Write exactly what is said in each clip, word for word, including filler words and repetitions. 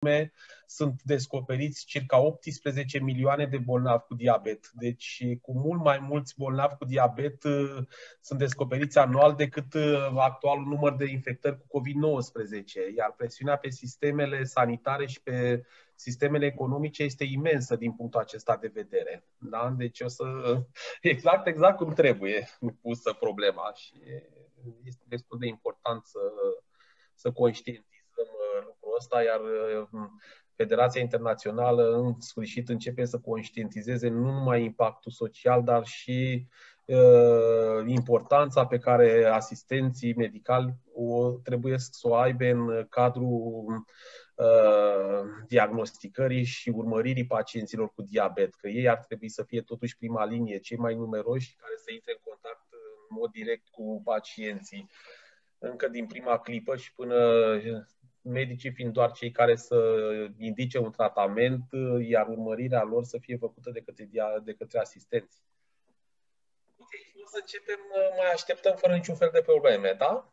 sunt descoperiți circa optsprezece milioane de bolnavi cu diabet. Deci cu mult mai mulți bolnavi cu diabet sunt descoperiți anual decât actualul număr de infectări cu COVID nouăsprezece. Iar presiunea pe sistemele sanitare și pe sistemele economice este imensă din punctul acesta de vedere. Da? Deci o să... Exact, exact cum trebuie pusă problema și este destul de important să, să conștientizăm lucrul ăsta, iar Federația Internațională în sfârșit începe să conștientizeze nu numai impactul social, dar și uh, importanța pe care asistenții medicali o trebuie să o aibă în cadrul uh, diagnosticării și urmăririi pacienților cu diabet, că ei ar trebui să fie totuși prima linie, cei mai numeroși care să intre în contact în mod direct cu pacienții încă din prima clipă și până medicii fiind doar cei care să indice un tratament, iar urmărirea lor să fie făcută de către, de către asistenți. Ok, o să începem, mai așteptăm fără niciun fel de probleme, da?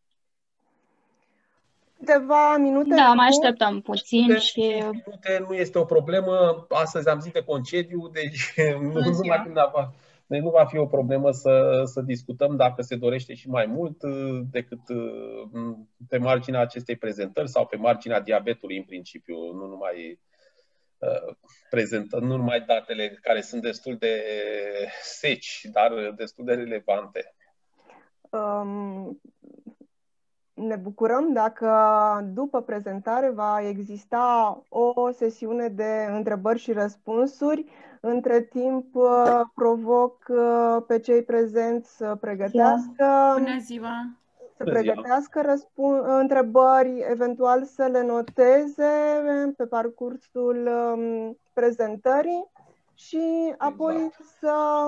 Câteva minute. Da, mai așteptăm puțin de și... minute nu este o problemă. Astăzi am zis de concediu, deci nu, numai când a, deci nu va fi o problemă să, să discutăm dacă se dorește și mai mult decât pe marginea acestei prezentări sau pe marginea diabetului în principiu, nu numai uh, prezentăm, nu numai datele care sunt destul de seci, dar destul de relevante. Um, ne bucurăm dacă după prezentare va exista o sesiune de întrebări și răspunsuri. Între timp provoc pe cei prezenți să pregătească, Bună ziua! să pregătească răspun, întrebări, eventual să le noteze pe parcursul prezentării și apoi exact. să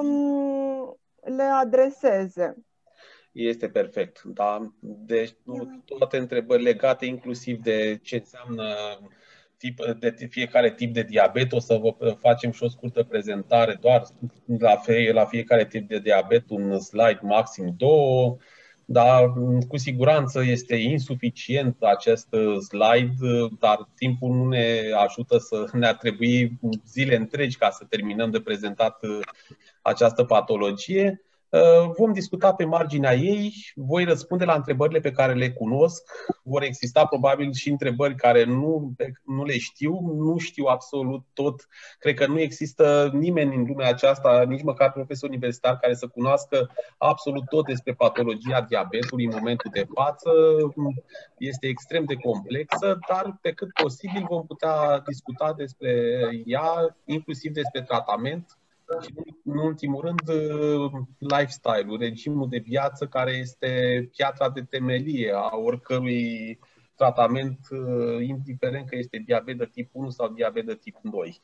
le adreseze. Este perfect. Da? Deci toate întrebări legate inclusiv de ce înseamnă tip, de fiecare tip de diabet. O să vă facem și o scurtă prezentare doar la, fie, la fiecare tip de diabet, un slide maxim două. Dar cu siguranță este insuficient acest slide, dar timpul nu ne ajută să ne-ar trebui zile întregi ca să terminăm de prezentat această patologie. Vom discuta pe marginea ei, voi răspunde la întrebările pe care le cunosc, vor exista probabil și întrebări care nu, nu le știu, nu știu absolut tot. Cred că nu există nimeni în lumea aceasta, nici măcar profesor universitar, care să cunoască absolut tot despre patologia diabetului în momentul de față. Este extrem de complexă, dar pe cât posibil vom putea discuta despre ea, inclusiv despre tratament. Și, în ultimul rând, lifestyle-ul, regimul de viață care este piatra de temelie a oricărui tratament, indiferent că este diabet de tip unu sau diabet de tip doi.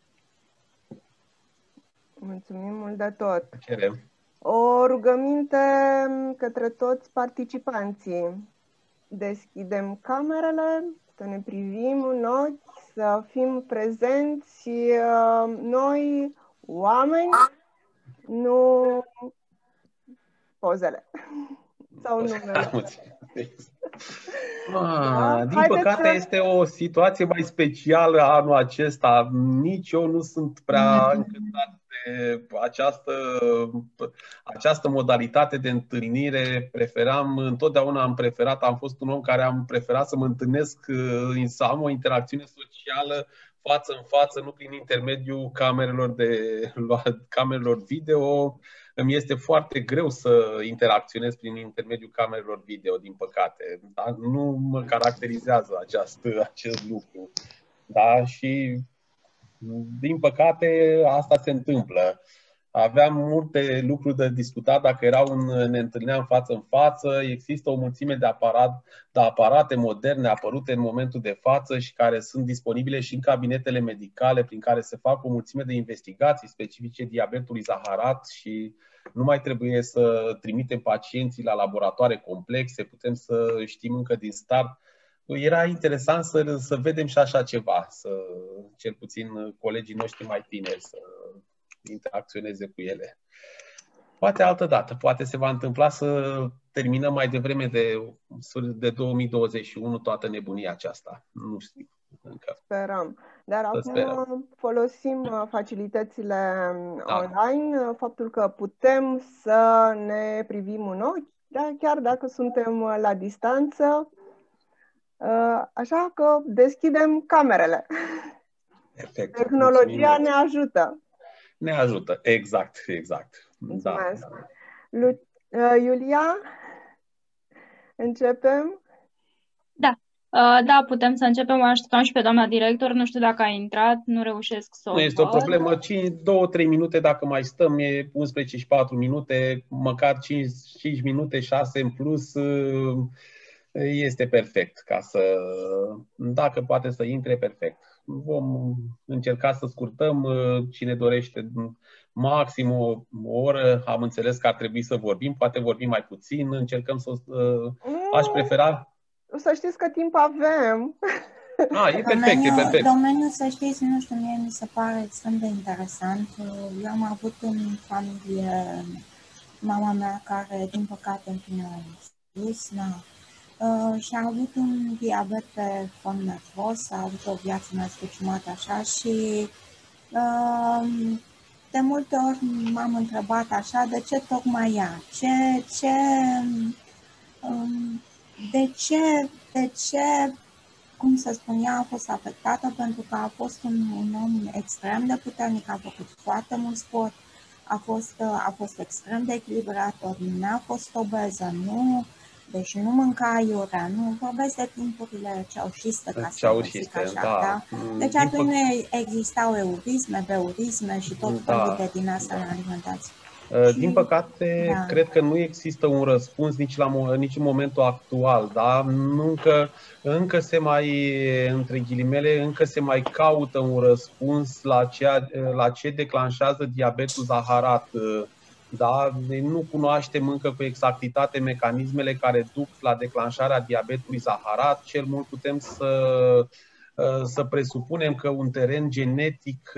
Mulțumim mult de tot! Cerem. O rugăminte către toți participanții. Deschidem camerele, să ne privim în ochi, să fim prezenți noi, oameni, nu pozele sau numele. Ah, din păcate să... este o situație mai specială anul acesta. Nici eu nu sunt prea încântat de această, această modalitate de întâlnire. Preferam, întotdeauna am preferat, am fost un om care am preferat să mă întâlnesc, să am o interacțiune socială față în față, nu prin intermediul camerelor, de, camerelor video. Îmi este foarte greu să interacționez prin intermediul camerelor video, din păcate. Dar nu mă caracterizează aceast, acest lucru. Da? Și, din păcate, asta se întâmplă. Aveam multe lucruri de discutat dacă erau în, ne întâlneam față în față. Există o mulțime de, aparat, de aparate moderne apărute în momentul de față și care sunt disponibile și în cabinetele medicale, prin care se fac o mulțime de investigații specifice diabetului zaharat și nu mai trebuie să trimitem pacienții la laboratoare complexe, putem să știm încă din start. Era interesant să, să vedem și așa ceva, să, cel puțin colegii noștri mai tineri să interacționeze cu ele. Poate altă dată, poate se va întâmpla să terminăm mai devreme de, de două mii douăzeci și unu toată nebunia aceasta. Nu știu. încă. Sperăm. Dar Să acum sperăm. folosim facilitățile Da. online, faptul că putem să ne privim în ochi, da? Chiar dacă suntem la distanță. Așa că deschidem camerele. Perfect. Tehnologia ne ajută. Ne ajută, exact, exact. Mulțumesc. Da. Lu- Iulia, începem? Da. Da, putem să începem. Așteptam și pe doamna director. Nu știu dacă a intrat, nu reușesc să o Nu este o văd. problemă. două trei minute dacă mai stăm, e unsprezece și patru minute, măcar cinci, cinci minute, șase în plus, este perfect. Ca să, dacă poate să intre, perfect. Vom încerca să scurtăm. Cine dorește maxim o, o oră, am înțeles că ar trebui să vorbim, poate vorbim mai puțin, încercăm să... Aș prefera... Să știți că timp avem. A, e perfect, e perfect. Domeniul, să știți, nu știu, mie mi se pare extrem de interesant. Eu am avut în familie mama mea care, din păcate, în fine a spus, na, uh, și a avut un diabet pe fond nervos, a avut o viață mai spuciumată așa și uh, de multe ori m-am întrebat așa, de ce tocmai ea? Ce, ce, um, de ce, de ce cum să spun, ea a fost afectată pentru că a fost un, un om extrem de puternic, a făcut foarte mult sport, a fost, a fost extrem de echilibrat, nu a fost obeză, nu, deci nu mânca iurea, nu, vorbesc de timpurile ceaușiste, ca să zic așa, da. da? Deci atunci nu existau eurisme, beurisme și tot felul da. de din asta în alimentație. Din păcate, da. cred că nu există un răspuns nici, la, nici în momentul actual. Da? Încă, încă se mai, între ghilimele, încă se mai caută un răspuns la, ceea, la ce declanșează diabetul zaharat. Da? Nu cunoaștem încă cu exactitate mecanismele care duc la declanșarea diabetului zaharat. Cel mult putem să, să presupunem că un teren genetic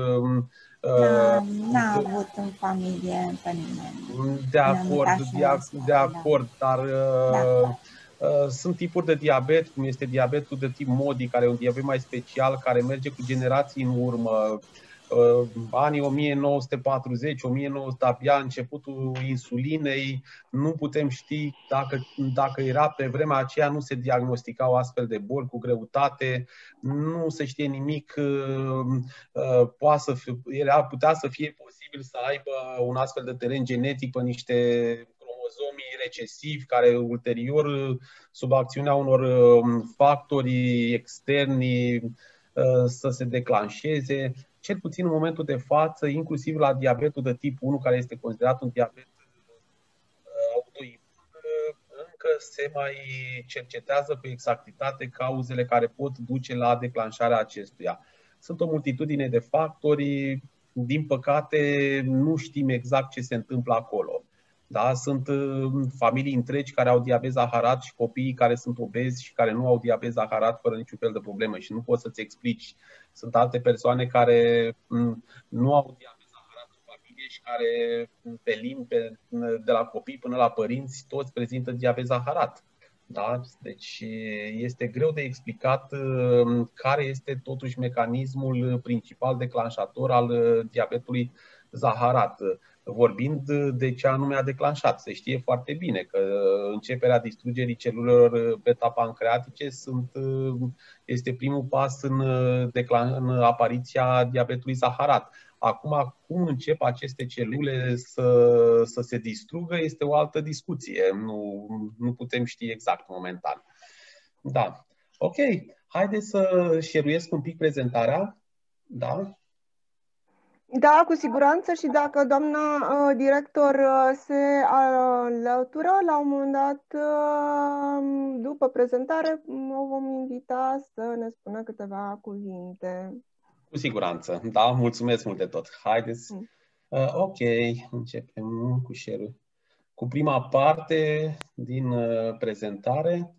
n-a avut în familie pe nimeni. De acord, de, de acord, dar da. uh, sunt tipuri de diabet, cum este diabetul de tip MODY, care e un diabet mai special, care merge cu generații în urmă. Uh, anii o mie nouă sute patruzeci, o mie nouă sute, abia începutul insulinei, nu putem ști dacă, dacă era pe vremea aceea, nu se diagnosticau astfel de boli cu greutate, nu se știe nimic, uh, uh, poate să fie, era, putea să fie posibil să aibă un astfel de teren genetic pe niște cromozomi recesivi, care ulterior, sub acțiunea unor factori externi, să se declanșeze. Cel puțin în momentul de față, inclusiv la diabetul de tip unu, care este considerat un diabet autoimun, încă se mai cercetează cu exactitate cauzele care pot duce la declanșarea acestuia. Sunt o multitudine de factori, din păcate nu știm exact ce se întâmplă acolo. Da? Sunt familii întregi care au diabet zaharat și copiii care sunt obezi și care nu au diabet zaharat fără niciun fel de problemă și nu poți să-ți explici. Sunt alte persoane care nu au diabet zaharat în familie și care pe limbi, de la copii până la părinți, toți prezintă diabet zaharat. Da? Deci este greu de explicat care este totuși mecanismul principal declanșator al diabetului zaharat. Vorbind de ce anume a declanșat, se știe foarte bine că începerea distrugerii celulelor beta-pancreatice sunt, este primul pas în, în apariția diabetului zaharat. Acum, cum încep aceste celule să, să se distrugă, este o altă discuție. Nu, nu putem ști exact momentan. Da. Ok. Haideți să share-uiesc un pic prezentarea. Da? Da, cu siguranță, și dacă doamna uh, director uh, se alătură, la un moment dat, uh, după prezentare, o vom invita să ne spună câteva cuvinte. Cu siguranță, da, mulțumesc mult de tot. Haideți. Uh, ok, începem cu share-ul. Cu prima parte din uh, prezentare.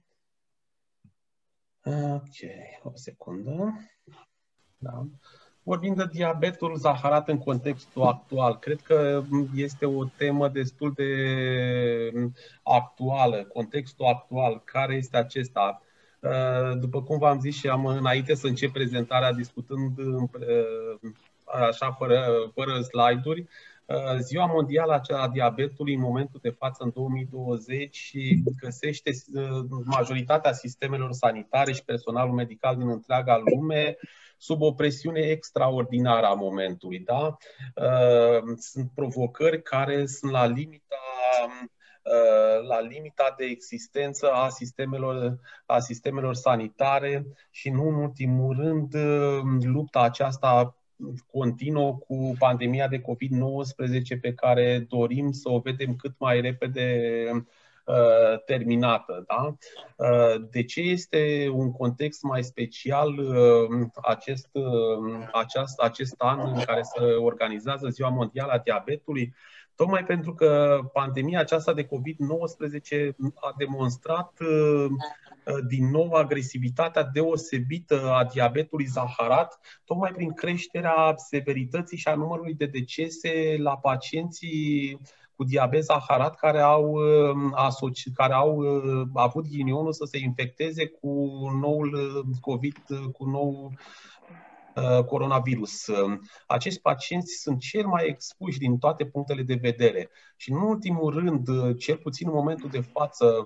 Ok, o secundă. Da. Vorbim de diabetul zaharat în contextul actual. Cred că este o temă destul de actuală. Contextul actual, care este acesta? După cum v-am zis și am înainte să încep prezentarea discutând așa fără, fără slide-uri, Ziua Mondială a Diabetului în momentul de față, în două mii douăzeci, găsește majoritatea sistemelor sanitare și personalul medical din întreaga lume sub o presiune extraordinară a momentului. Da? Sunt provocări care sunt la limita la limita de existență a sistemelor, a sistemelor sanitare și, nu în ultimul rând, lupta aceasta continuă cu pandemia de COVID nouăsprezece pe care dorim să o vedem cât mai repede uh, terminată. Da? Uh, de ce este un context mai special uh, acest, uh, aceast, acest an în care se organizează Ziua Mondială a Diabetului? Tocmai pentru că pandemia aceasta de COVID nouăsprezece a demonstrat din nou agresivitatea deosebită a diabetului zaharat, tocmai prin creșterea severității și a numărului de decese la pacienții cu diabet zaharat care au, care au avut ghinionul să se infecteze cu noul COVID, cu nou coronavirus. Acești pacienți sunt cel mai expuși din toate punctele de vedere și, în ultimul rând, cel puțin în momentul de față,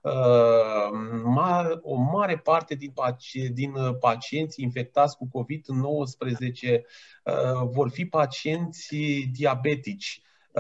o mare parte din, paci- din pacienții infectați cu COVID nouăsprezece vor fi pacienți diabetici.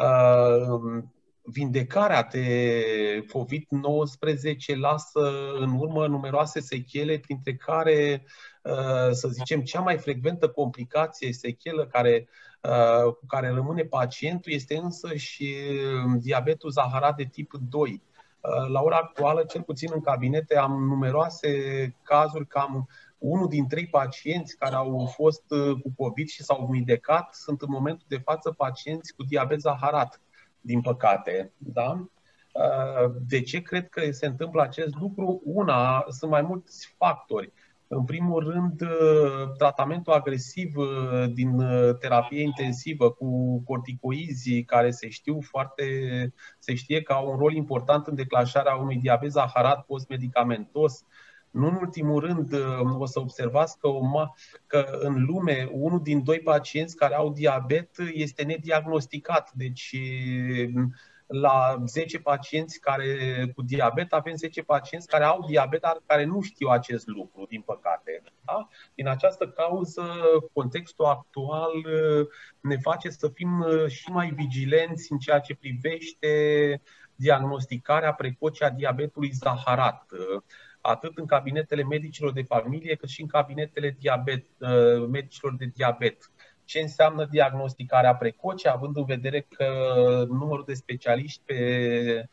Vindecarea de COVID nouăsprezece lasă în urmă numeroase sechele, printre care, să zicem, cea mai frecventă complicație, sechelă care, cu care rămâne pacientul este însă și diabetul zaharat de tip doi. La ora actuală, cel puțin în cabinete, am numeroase cazuri, cam unul din trei pacienți care au fost cu COVID și s-au vindecat sunt în momentul de față pacienți cu diabet zaharat, din păcate. Da? De ce cred că se întâmplă acest lucru? Una, sunt mai mulți factori. În primul rând, tratamentul agresiv din terapie intensivă cu corticoizi, care se știu foarte, se știe că au un rol important în declanșarea unui diabet zaharat post-medicamentos. Nu în ultimul rând, o să observați că, o că în lume unul din doi pacienți care au diabet este nediagnosticat. Deci la zece pacienți care, cu diabet avem zece pacienți care au diabet, dar care nu știu acest lucru, din păcate. Da? Din această cauză, contextul actual ne face să fim și mai vigilenți în ceea ce privește diagnosticarea precoce a diabetului zaharat, atât în cabinetele medicilor de familie, cât și în cabinetele diabet, medicilor de diabet. Ce înseamnă diagnosticarea precoce, având în vedere că numărul de specialiști pe,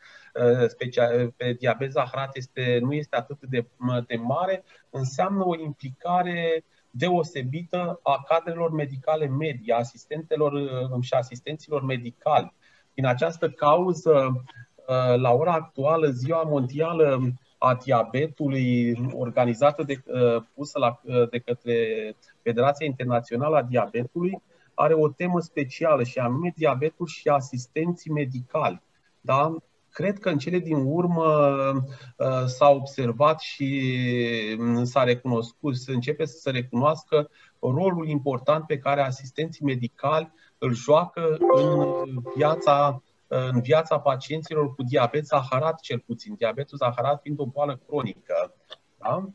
pe diabet zaharat este, nu este atât de, de mare, înseamnă o implicare deosebită a cadrelor medicale medii, a asistentelor și asistenților medicali. Din această cauză, la ora actuală, Ziua Mondială a Diabetului, organizată de, pusă la, de către Federația Internațională a Diabetului, are o temă specială și anume diabetul și asistenții medicali. Da? Cred că în cele din urmă s-a observat și s-a recunoscut, se începe să se recunoască rolul important pe care asistenții medicali îl joacă în viața în viața pacienților cu diabet zaharat, cel puțin, diabetul zaharat fiind o boală cronică. Da?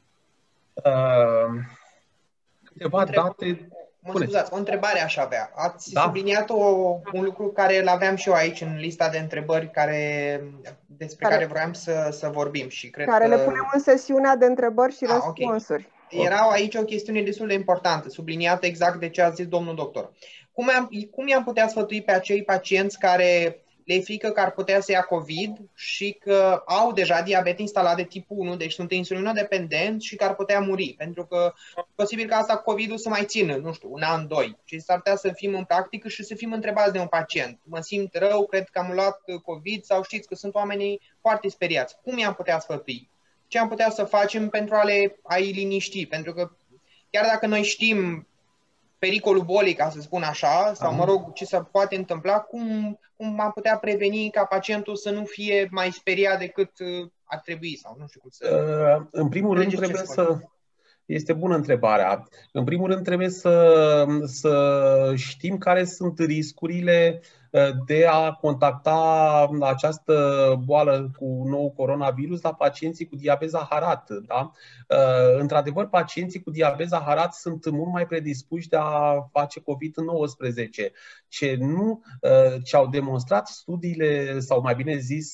Câteva Întreb... date... Mă scuzați, o întrebare aș avea. Ați da. subliniat o, un lucru care îl aveam și eu aici în lista de întrebări care, despre care, care vroiam să, să vorbim. Și cred care că... le punem în sesiunea de întrebări și ah, răspunsuri. Okay. Era aici o chestiune destul de importantă, subliniată exact de ce a zis domnul doctor. Cum, am, cum i-am putea sfătui pe acei pacienți care le e frică că ar putea să ia COVID și că au deja diabet instalat de tip unu, deci sunt insulinodependenți și că ar putea muri, pentru că posibil că asta COVID-ul să mai țină, nu știu, un an, doi. Și s-ar putea să fim în practică și să fim întrebați de un pacient. Mă simt rău, cred că am luat COVID sau știți că sunt oamenii foarte speriați. Cum i-am putea sfătui? Ce am putea să facem pentru a le a-i liniști? Pentru că chiar dacă noi știm pericolul bolii, ca să spun așa, sau mă rog, ce se poate întâmpla, cum, cum am putea preveni ca pacientul să nu fie mai speriat decât ar trebui sau nu știu cum să... În primul rând trebuie să... Este bună întrebarea. În primul rând trebuie să, să știm care sunt riscurile de a contacta această boală cu nou coronavirus la pacienții cu diabet zaharat. Da? Într-adevăr, pacienții cu diabet zaharat sunt mult mai predispuși de a face COVID nouăsprezece. Ce, nu, ce au demonstrat studiile, sau mai bine zis,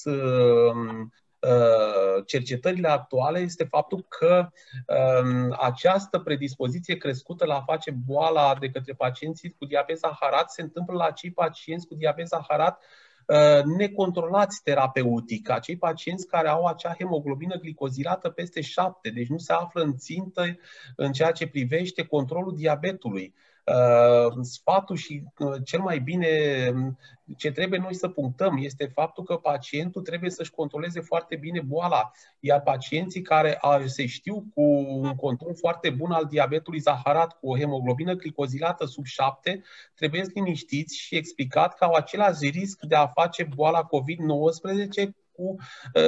cercetările actuale, este faptul că um, această predispoziție crescută la a face boala de către pacienții cu diabet zaharat se întâmplă la acei pacienți cu diabet zaharat uh, necontrolați terapeutic, acei pacienți care au acea hemoglobină glicozilată peste șapte, deci nu se află în țintă în ceea ce privește controlul diabetului. Sfatul și cel mai bine ce trebuie noi să punctăm este faptul că pacientul trebuie să-și controleze foarte bine boala, iar pacienții care se știu cu un control foarte bun al diabetului zaharat, cu o hemoglobină glicozilată sub șapte, trebuie să liniștiți și explicat că au același risc de a face boala COVID nouăsprezece cu,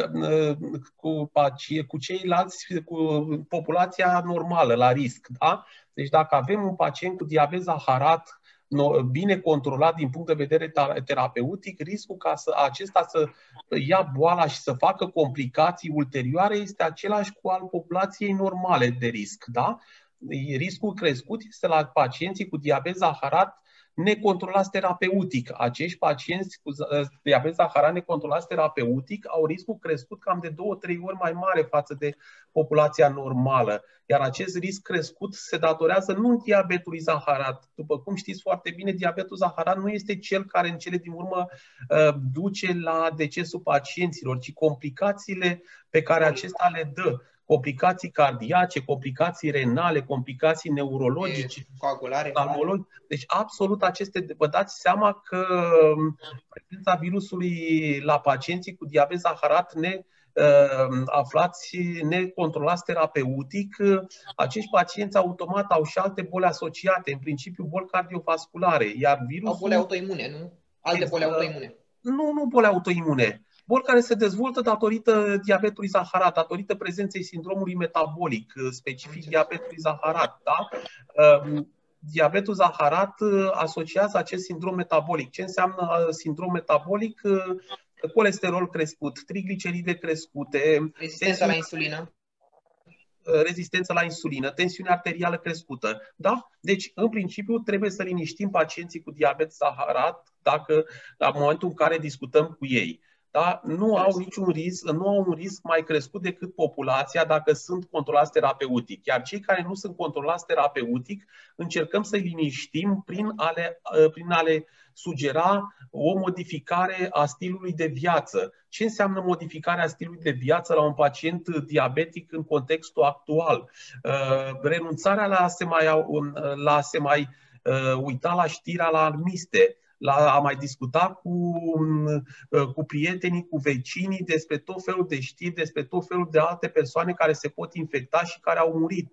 cu, cu ceilalți, cu populația normală la risc. Da? Deci dacă avem un pacient cu diabet zaharat bine controlat din punct de vedere terapeutic, riscul ca să, acesta să ia boala și să facă complicații ulterioare este același cu al populației normale de risc. Da? Riscul crescut este la pacienții cu diabet zaharat necontrolați terapeutic. Acești pacienți cu diabet zaharat necontrolați terapeutic au riscul crescut cam de două-trei ori mai mare față de populația normală. Iar acest risc crescut se datorează nu diabetului zaharat. După cum știți foarte bine, diabetul zaharat nu este cel care în cele din urmă duce la decesul pacienților, ci complicațiile pe care acesta le dă. Complicații cardiace, complicații renale, complicații neurologice, coagulare. Deci absolut aceste, vă dați seama că prezența virusului la pacienții cu diabet zaharat ne aflați necontrolați terapeutic, acești pacienți automat au și alte boli asociate, în principiu boli cardiovasculare, iar virusul... Au boli autoimune, nu? Alte boli autoimune. Nu, nu boli autoimune. Boli care se dezvoltă datorită diabetului zaharat, datorită prezenței sindromului metabolic specific diabetului zaharat. Da? Diabetul zaharat asociază acest sindrom metabolic. Ce înseamnă sindrom metabolic? Colesterol crescut, trigliceride crescute, rezistența la insulină. rezistență la insulină, tensiune arterială crescută. Da? Deci, în principiu, trebuie să liniștim pacienții cu diabet zaharat dacă, la momentul în care discutăm cu ei. Da? Nu au niciun risc, nu au un risc mai crescut decât populația dacă sunt controlați terapeutic. Iar cei care nu sunt controlați terapeutic, încercăm să-i liniștim prin a le, prin a le sugera o modificare a stilului de viață. Ce înseamnă modificarea stilului de viață la un pacient diabetic în contextul actual? Renunțarea la a se mai, la a se mai uita la știri alarmiste, la a mai discuta cu, cu prietenii, cu vecinii despre tot felul de știri, despre tot felul de alte persoane care se pot infecta și care au murit.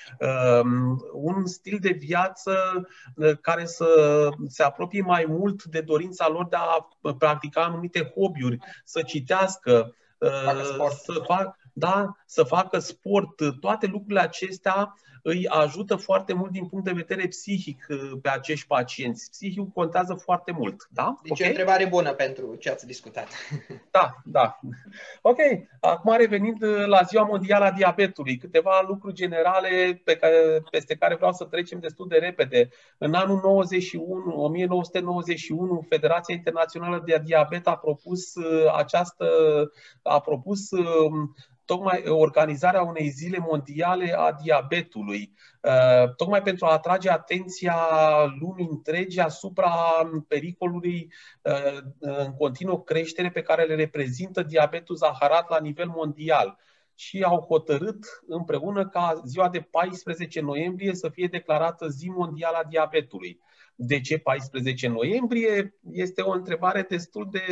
Un stil de viață care să se apropie mai mult de dorința lor de a practica anumite hobby-uri, să citească, să, fac, da, să facă sport. Toate lucrurile acestea îi ajută foarte mult din punct de vedere psihic pe acești pacienți. Psihicul contează foarte mult. Da? Deci okay? E o întrebare bună pentru ce ați discutat. Da, da. Ok. Acum revenind la Ziua Mondială a Diabetului, câteva lucruri generale pe care, peste care vreau să trecem destul de repede. În anul nouăzeci și unu, o mie nouă sute nouăzeci și unu, Federația Internațională de Diabet a propus această a propus tocmai organizarea unei zile mondiale a diabetului, tocmai pentru a atrage atenția lumii întregi asupra pericolului în continuă creștere pe care le reprezintă diabetul zaharat la nivel mondial. Și au hotărât împreună ca ziua de paisprezece noiembrie să fie declarată Zi Mondială a Diabetului. De ce paisprezece noiembrie? Este o întrebare destul de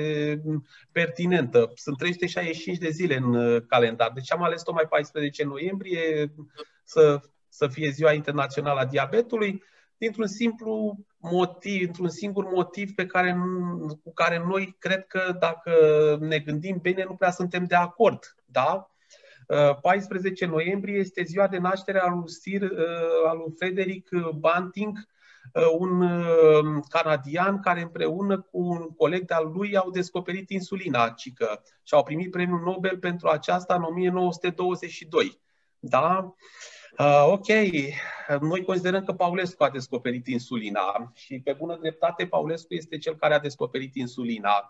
pertinentă. Sunt trei sute șaizeci și cinci de zile în calendar. Deci am ales tocmai paisprezece noiembrie să, să fie Ziua Internațională a Diabetului, dintr-un simplu motiv, într-un singur motiv pe care, cu care noi cred că dacă ne gândim bine nu prea suntem de acord. Da? paisprezece noiembrie este ziua de naștere a lui, Sir, a lui Frederick Banting, un canadian care împreună cu un coleg de-al lui au descoperit insulina, cică, și au primit premiul Nobel pentru aceasta în o mie nouă sute douăzeci și doi. Da? Uh, ok, noi considerăm că Paulescu a descoperit insulina și pe bună dreptate Paulescu este cel care a descoperit insulina.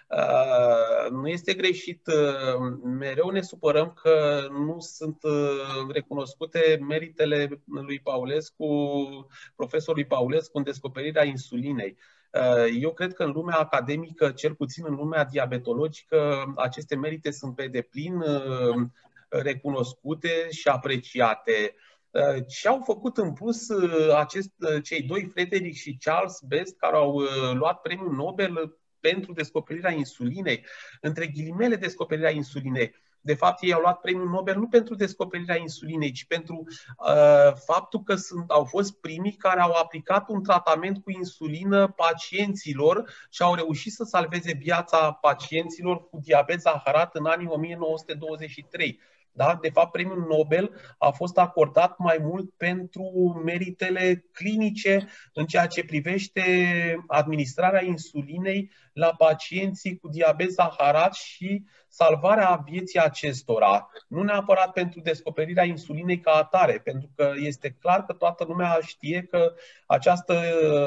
Uh, nu este greșit, uh, mereu ne supărăm că nu sunt uh, recunoscute meritele lui Paulescu, profesorului Paulescu în descoperirea insulinei. Uh, eu cred că în lumea academică, cel puțin în lumea diabetologică, aceste merite sunt pe deplin uh, recunoscute și apreciate. Ce au făcut în plus acest, cei doi, Frederick și Charles Best, care au luat premiul Nobel pentru descoperirea insulinei, între ghilimele descoperirea insulinei. De fapt, ei au luat premiul Nobel nu pentru descoperirea insulinei, ci pentru uh, faptul că sunt, au fost primii care au aplicat un tratament cu insulină pacienților și au reușit să salveze viața pacienților cu diabet zaharat în anii o mie nouă sute douăzeci și trei. Da? De fapt, premiul Nobel a fost acordat mai mult pentru meritele clinice în ceea ce privește administrarea insulinei la pacienții cu diabet zaharat și salvarea vieții acestora. Nu neapărat pentru descoperirea insulinei ca atare, pentru că este clar că toată lumea știe că această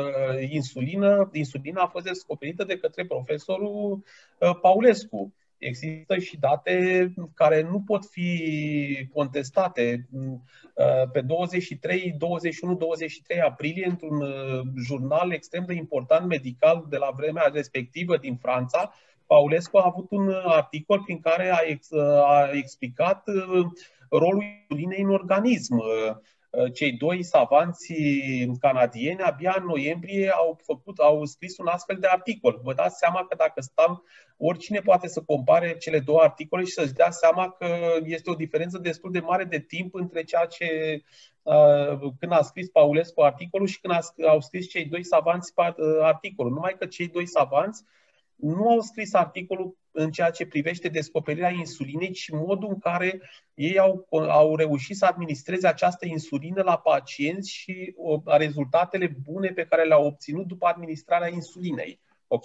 insulină, insulina a fost descoperită de către profesorul Paulescu. Există și date care nu pot fi contestate. Pe douăzeci și trei, douăzeci și unu, douăzeci și trei aprilie, într-un jurnal extrem de important medical de la vremea respectivă din Franța, Paulescu a avut un articol prin care a, ex, a explicat rolul insulinei în organism. Cei doi savanți canadieni abia în noiembrie au, făcut, au scris un astfel de articol. Vă dați seama că dacă stăm, oricine poate să compare cele două articole și să-și dea seama că este o diferență destul de mare de timp între ceea ce când a scris Paulescu articolul și când au scris cei doi savanți articolul. Numai că cei doi savanți nu au scris articolul în ceea ce privește descoperirea insulinei, ci modul în care ei au, au reușit să administreze această insulină la pacienți și o, rezultatele bune pe care le-au obținut după administrarea insulinei. Ok?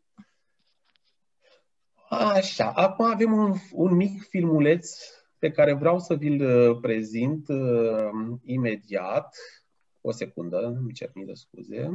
Așa, acum avem un, un mic filmuleț pe care vreau să vi-l prezint uh, imediat. O secundă, îmi cer mii de scuze.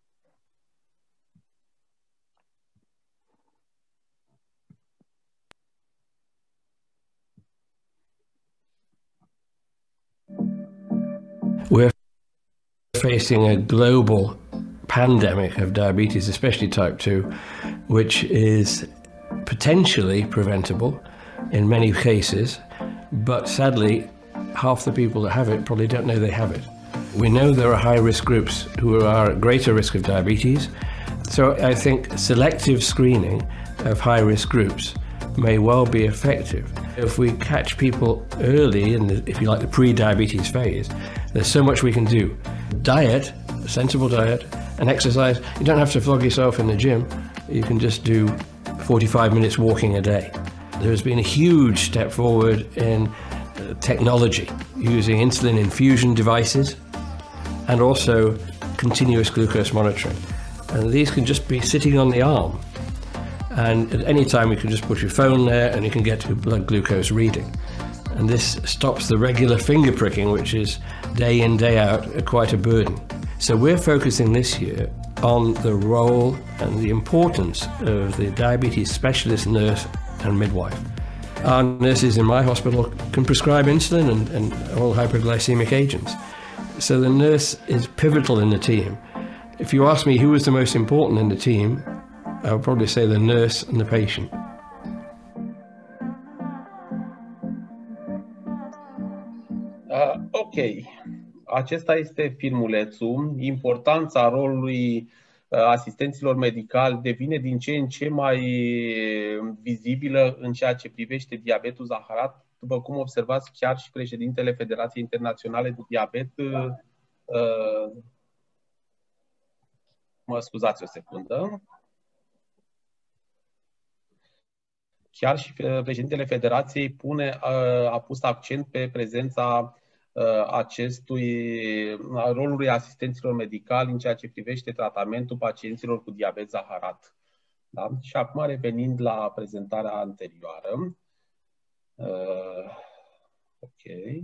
We're facing a global pandemic of diabetes, especially type two, which is potentially preventable in many cases, but sadly, half the people that have it probably don't know they have it. We know there are high-risk groups who are at greater risk of diabetes, so I think selective screening of high-risk groups may well be effective. If we catch people early in the, if you like, the pre-diabetes phase, there's so much we can do. Diet, sensible diet, and exercise. You don't have to flog yourself in the gym. You can just do forty-five minutes walking a day. There's been a huge step forward in uh, technology, using insulin infusion devices and also continuous glucose monitoring. And these can just be sitting on the arm. And at any time you can just put your phone there and you can get your blood glucose reading. And this stops the regular finger pricking, which is day in, day out, quite a burden. So we're focusing this year on the role and the importance of the diabetes specialist nurse and midwife. Our nurses in my hospital can prescribe insulin and, and all hyperglycemic agents. So the nurse is pivotal in the team. If you ask me who was the most important in the team, I would probably say the nurse and the patient. Uh, ok. Acesta este filmulețul. Importanța rolului asistenților medicali devine din ce în ce mai vizibilă în ceea ce privește diabetul zaharat. După cum observați, chiar și președintele Federației Internaționale de Diabet uh, Mă scuzați o secundă. Chiar și președintele Federației pune, a pus accent pe prezența acestui, a rolului asistenților medicali în ceea ce privește tratamentul pacienților cu diabet zaharat. Da? Și acum, revenind la prezentarea anterioară. Uh, ok.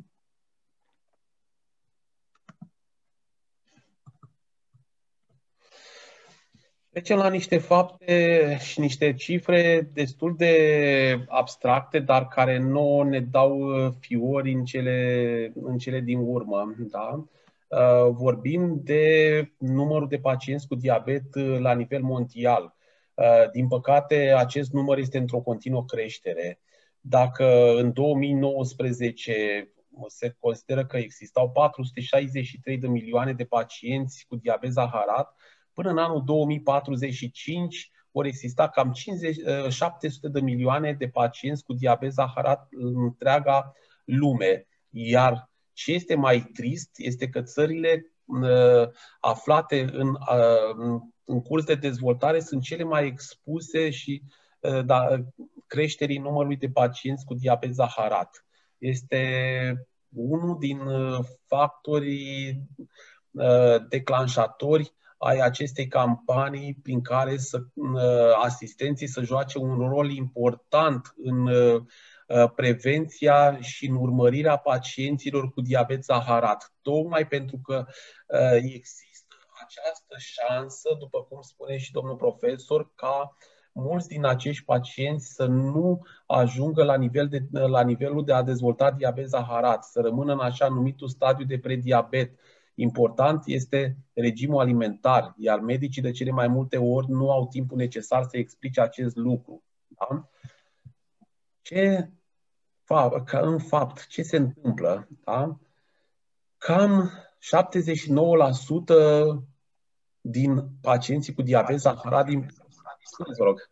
Trecem la niște fapte și niște cifre destul de abstracte, dar care nu ne dau fiori în cele, în cele din urmă. Da? Vorbim de numărul de pacienți cu diabet la nivel mondial. Din păcate, acest număr este într-o continuă creștere. Dacă în două mii nouăsprezece se consideră că existau patru sute șaizeci și trei de milioane de pacienți cu diabet zaharat, până în anul două mii patruzeci și cinci vor exista cam șapte sute de milioane de pacienți cu diabet zaharat în întreaga lume. Iar ce este mai trist este că țările uh, aflate în, uh, în curs de dezvoltare sunt cele mai expuse și uh, da, creșterii numărului de pacienți cu diabet zaharat. Este unul din uh, factorii uh, declanșatori ai acestei campanii prin care să, asistenții să joace un rol important în prevenția și în urmărirea pacienților cu diabet zaharat. Tocmai pentru că există această șansă, după cum spune și domnul profesor, ca mulți din acești pacienți să nu ajungă la, nivel de, la nivelul de a dezvolta diabet zaharat, să rămână în așa numitul stadiu de prediabet. Important este regimul alimentar, iar medicii de cele mai multe ori nu au timpul necesar să explice acest lucru. Da? Ce, în fapt, ce se întâmplă? Da? Cam șaptezeci și nouă la sută din pacienții cu diabet zaharat, din, vă rog,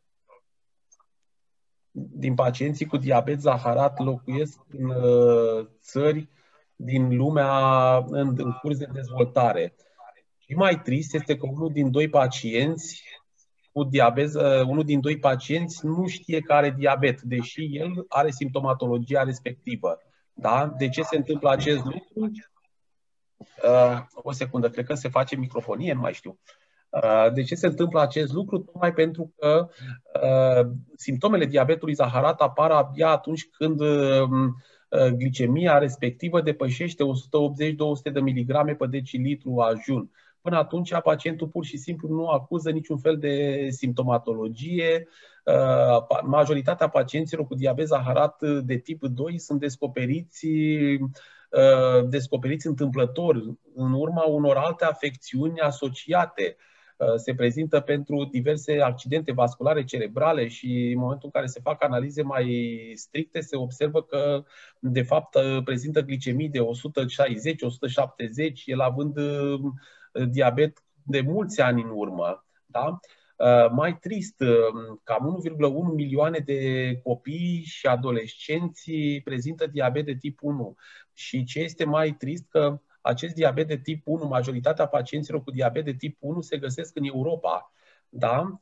din pacienții cu diabet zaharat locuiesc în uh, țări din lumea în, în curs de dezvoltare. Și mai trist este că unul din doi pacienți cu diabet, unul din doi pacienți nu știe că are diabet, deși el are simptomatologia respectivă. Da? De ce se întâmplă acest lucru? Uh, o secundă, cred că se face microfonie, nu mai știu. Uh, de ce se întâmplă acest lucru? Tocmai pentru că uh, simptomele diabetului zaharat apar abia atunci când uh, glicemia respectivă depășește o sută optzeci - două sute de miligrame pe decilitru ajun. Până atunci, pacientul pur și simplu nu acuză niciun fel de simptomatologie. Majoritatea pacienților cu diabet zaharat de tip doi sunt descoperiți, descoperiți întâmplător în urma unor alte afecțiuni asociate. Se prezintă pentru diverse accidente vasculare cerebrale și în momentul în care se fac analize mai stricte se observă că de fapt prezintă glicemii de o sută șaizeci - o sută șaptezeci, el având diabet de mulți ani în urmă. Da? Mai trist, cam unu virgulă unu milioane de copii și adolescenți prezintă diabet de tip unu. Și ce este mai trist, că acest diabet de tip unu, majoritatea pacienților cu diabet de tip unu se găsesc în Europa. Da?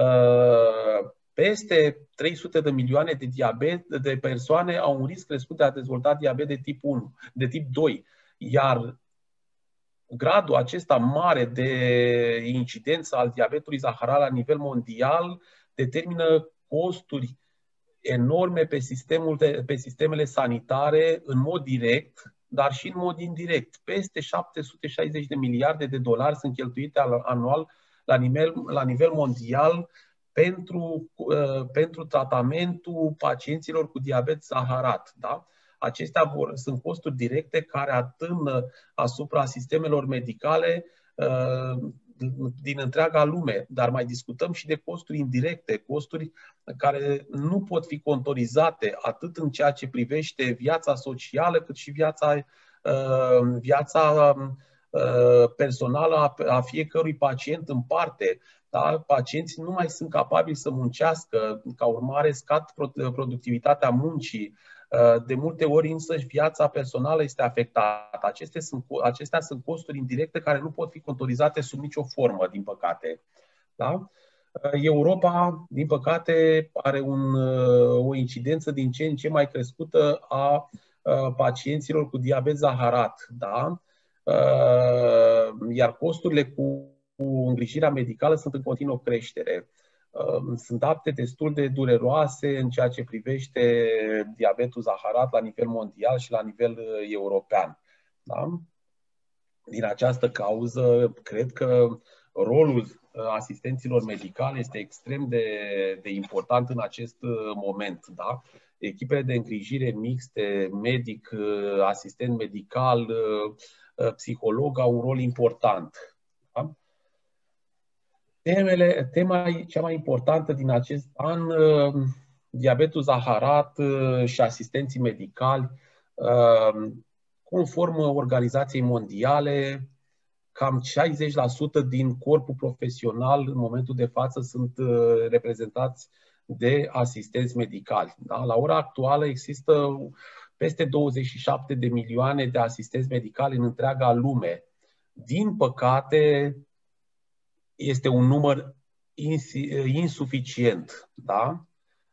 Peste trei sute de milioane de, diabet, de persoane au un risc crescut de a dezvolta diabet de tip unu, de tip doi. Iar gradul acesta mare de incidență al diabetului zaharat la nivel mondial determină costuri enorme pe, sistemul de, pe sistemele sanitare în mod direct, dar și în mod indirect. Peste șapte sute șaizeci de miliarde de dolari sunt cheltuite anual la nivel, la nivel mondial pentru, uh, pentru tratamentul pacienților cu diabet zaharat. Da? Acestea vor, sunt costuri directe care atârnă asupra sistemelor medicale uh, din întreaga lume, dar mai discutăm și de costuri indirecte, costuri care nu pot fi contorizate atât în ceea ce privește viața socială, cât și viața, viața personală a fiecărui pacient în parte. Da? Pacienții nu mai sunt capabili să muncească, ca urmare scad productivitatea muncii. De multe ori însă viața personală este afectată. Acestea sunt, acestea sunt costuri indirecte care nu pot fi contorizate sub nicio formă, din păcate. Da? Europa, din păcate, are un, o incidență din ce în ce mai crescută a pacienților cu diabet zaharat. Da? Iar costurile cu îngrijirea medicală sunt în continuă creștere. Sunt acte destul de dureroase în ceea ce privește diabetul zaharat la nivel mondial și la nivel european. Da? Din această cauză, cred că rolul asistenților medicali este extrem de, de important în acest moment. Da? Echipele de îngrijire mixte, medic, asistent medical, psiholog au un rol important. Da? Temele, tema cea mai importantă din acest an, diabetul zaharat și asistenții medicali. Conform Organizației Mondiale, cam șaizeci la sută din corpul profesional în momentul de față sunt reprezentați de asistenți medicali. Da? La ora actuală există peste douăzeci și șapte de milioane de asistenți medicali în întreaga lume. Din păcate, este un număr insuficient. Da?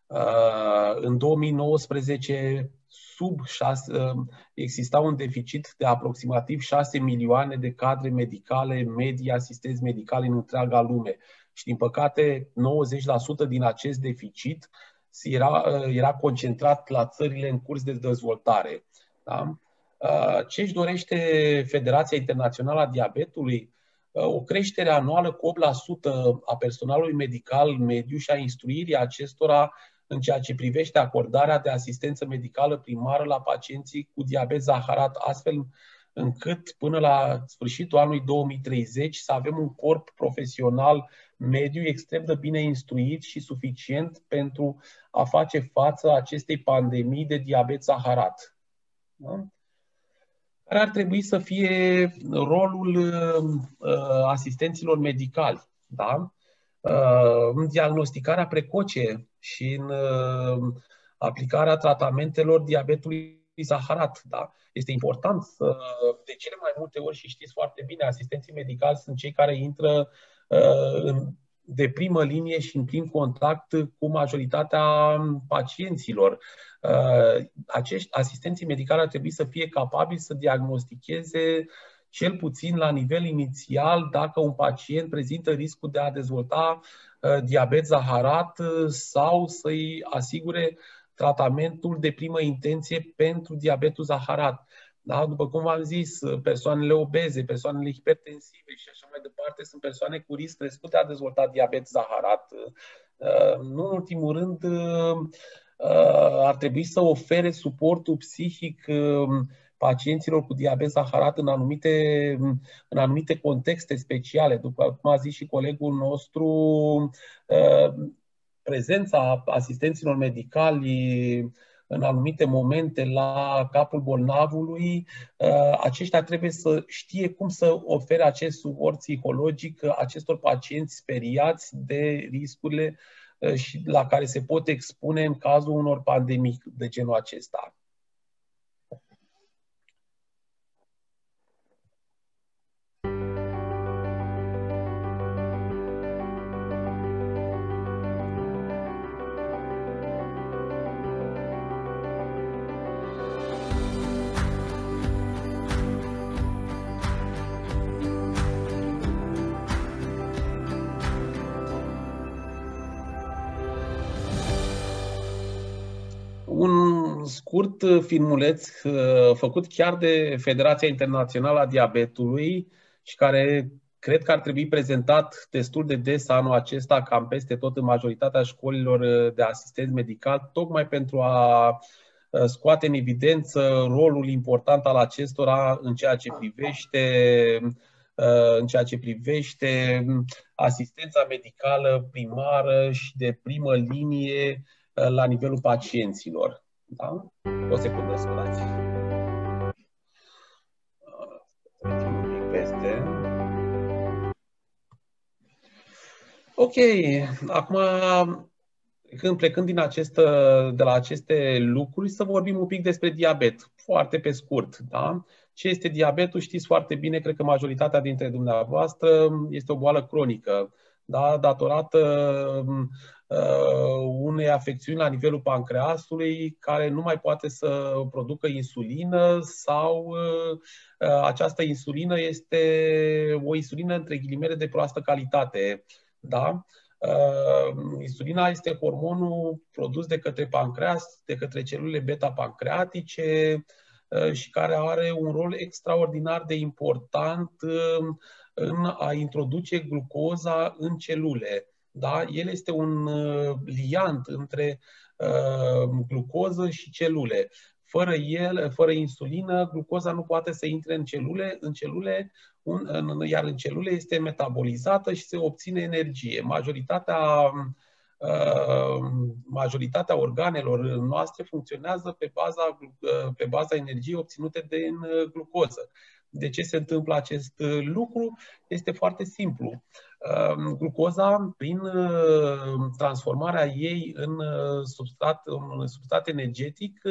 În două mii nouăsprezece, sub șase, exista un deficit de aproximativ șase milioane de cadre medicale, medii, asistenți medicali în întreaga lume. Și, din păcate, nouăzeci la sută din acest deficit era, era concentrat la țările în curs de dezvoltare. Da? Ce își dorește Federația Internațională a Diabetului? O creștere anuală cu opt la sută a personalului medical mediu și a instruirii acestora în ceea ce privește acordarea de asistență medicală primară la pacienții cu diabet zaharat, astfel încât până la sfârșitul anului două mii treizeci să avem un corp profesional mediu extrem de bine instruit și suficient pentru a face față acestei pandemii de diabet zaharat. Da? Care ar trebui să fie rolul uh, asistenților medicali, da? uh, în diagnosticarea precoce și în uh, aplicarea tratamentelor diabetului zaharat. Da? Este important să, de cele mai multe ori, și știți foarte bine, asistenții medicali sunt cei care intră uh, în, de primă linie și în prim contact cu majoritatea pacienților. Acești asistenții medicali ar trebui să fie capabili să diagnosticheze cel puțin la nivel inițial dacă un pacient prezintă riscul de a dezvolta diabet zaharat sau să-i asigure tratamentul de primă intenție pentru diabetul zaharat. Da? După cum v-am zis, persoanele obeze, persoanele hipertensive și așa mai departe sunt persoane cu risc crescut de a dezvolta diabet zaharat. Nu în ultimul rând, ar trebui să ofere suportul psihic pacienților cu diabet zaharat în anumite, în anumite contexte speciale. După cum a zis și colegul nostru, prezența asistenților medicali în anumite momente la capul bolnavului, aceștia trebuie să știe cum să ofere acest suport psihologic acestor pacienți speriați de riscurile și la care se pot expune în cazul unor pandemii de genul acesta. Un scurt filmuleț făcut chiar de Federația Internațională a Diabetului și care cred că ar trebui prezentat destul de des anul acesta, cam peste tot în majoritatea școlilor de asistenți medicali, tocmai pentru a scoate în evidență rolul important al acestora în ceea ce privește, în ceea ce privește asistența medicală primară și de primă linie la nivelul pacienților. Da? O secundă, scuzați. Peste. Ok, acum când plecând din acest, de la aceste lucruri, să vorbim un pic despre diabet, foarte pe scurt. Da? Ce este diabetul? Știți foarte bine, cred că majoritatea dintre dumneavoastră, este o boală cronică, da? Datorată uh, unei afecțiuni la nivelul pancreasului, care nu mai poate să producă insulină sau uh, această insulină este o insulină între ghilimele de proastă calitate. Da? Uh, insulina este hormonul produs de către pancreas, de către celulele beta-pancreatice uh, și care are un rol extraordinar de important uh, în a introduce glucoza în celule. Da? El este un uh, liant între uh, glucoză și celule. Fără el, fără insulină, glucoza nu poate să intre în celule, în celule un, în, iar în celule este metabolizată și se obține energie. Majoritatea, uh, majoritatea organelor noastre funcționează pe baza, uh, pe baza energiei obținute din uh, glucoză. De ce se întâmplă acest lucru? Este foarte simplu. Glucoza, prin transformarea ei în substrat, în substrat energetic,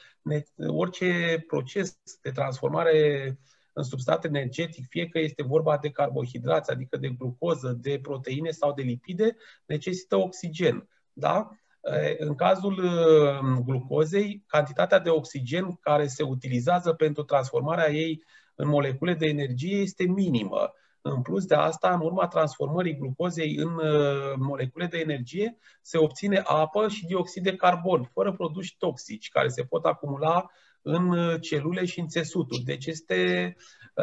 orice proces de transformare în substrat energetic, fie că este vorba de carbohidrați, adică de glucoză, de proteine sau de lipide, necesită oxigen. Da? În cazul glucozei, cantitatea de oxigen care se utilizează pentru transformarea ei în molecule de energie este minimă. În plus de asta, în urma transformării glucozei în molecule de energie, se obține apă și dioxid de carbon, fără produși toxici, care se pot acumula în celule și în țesuturi. Deci este,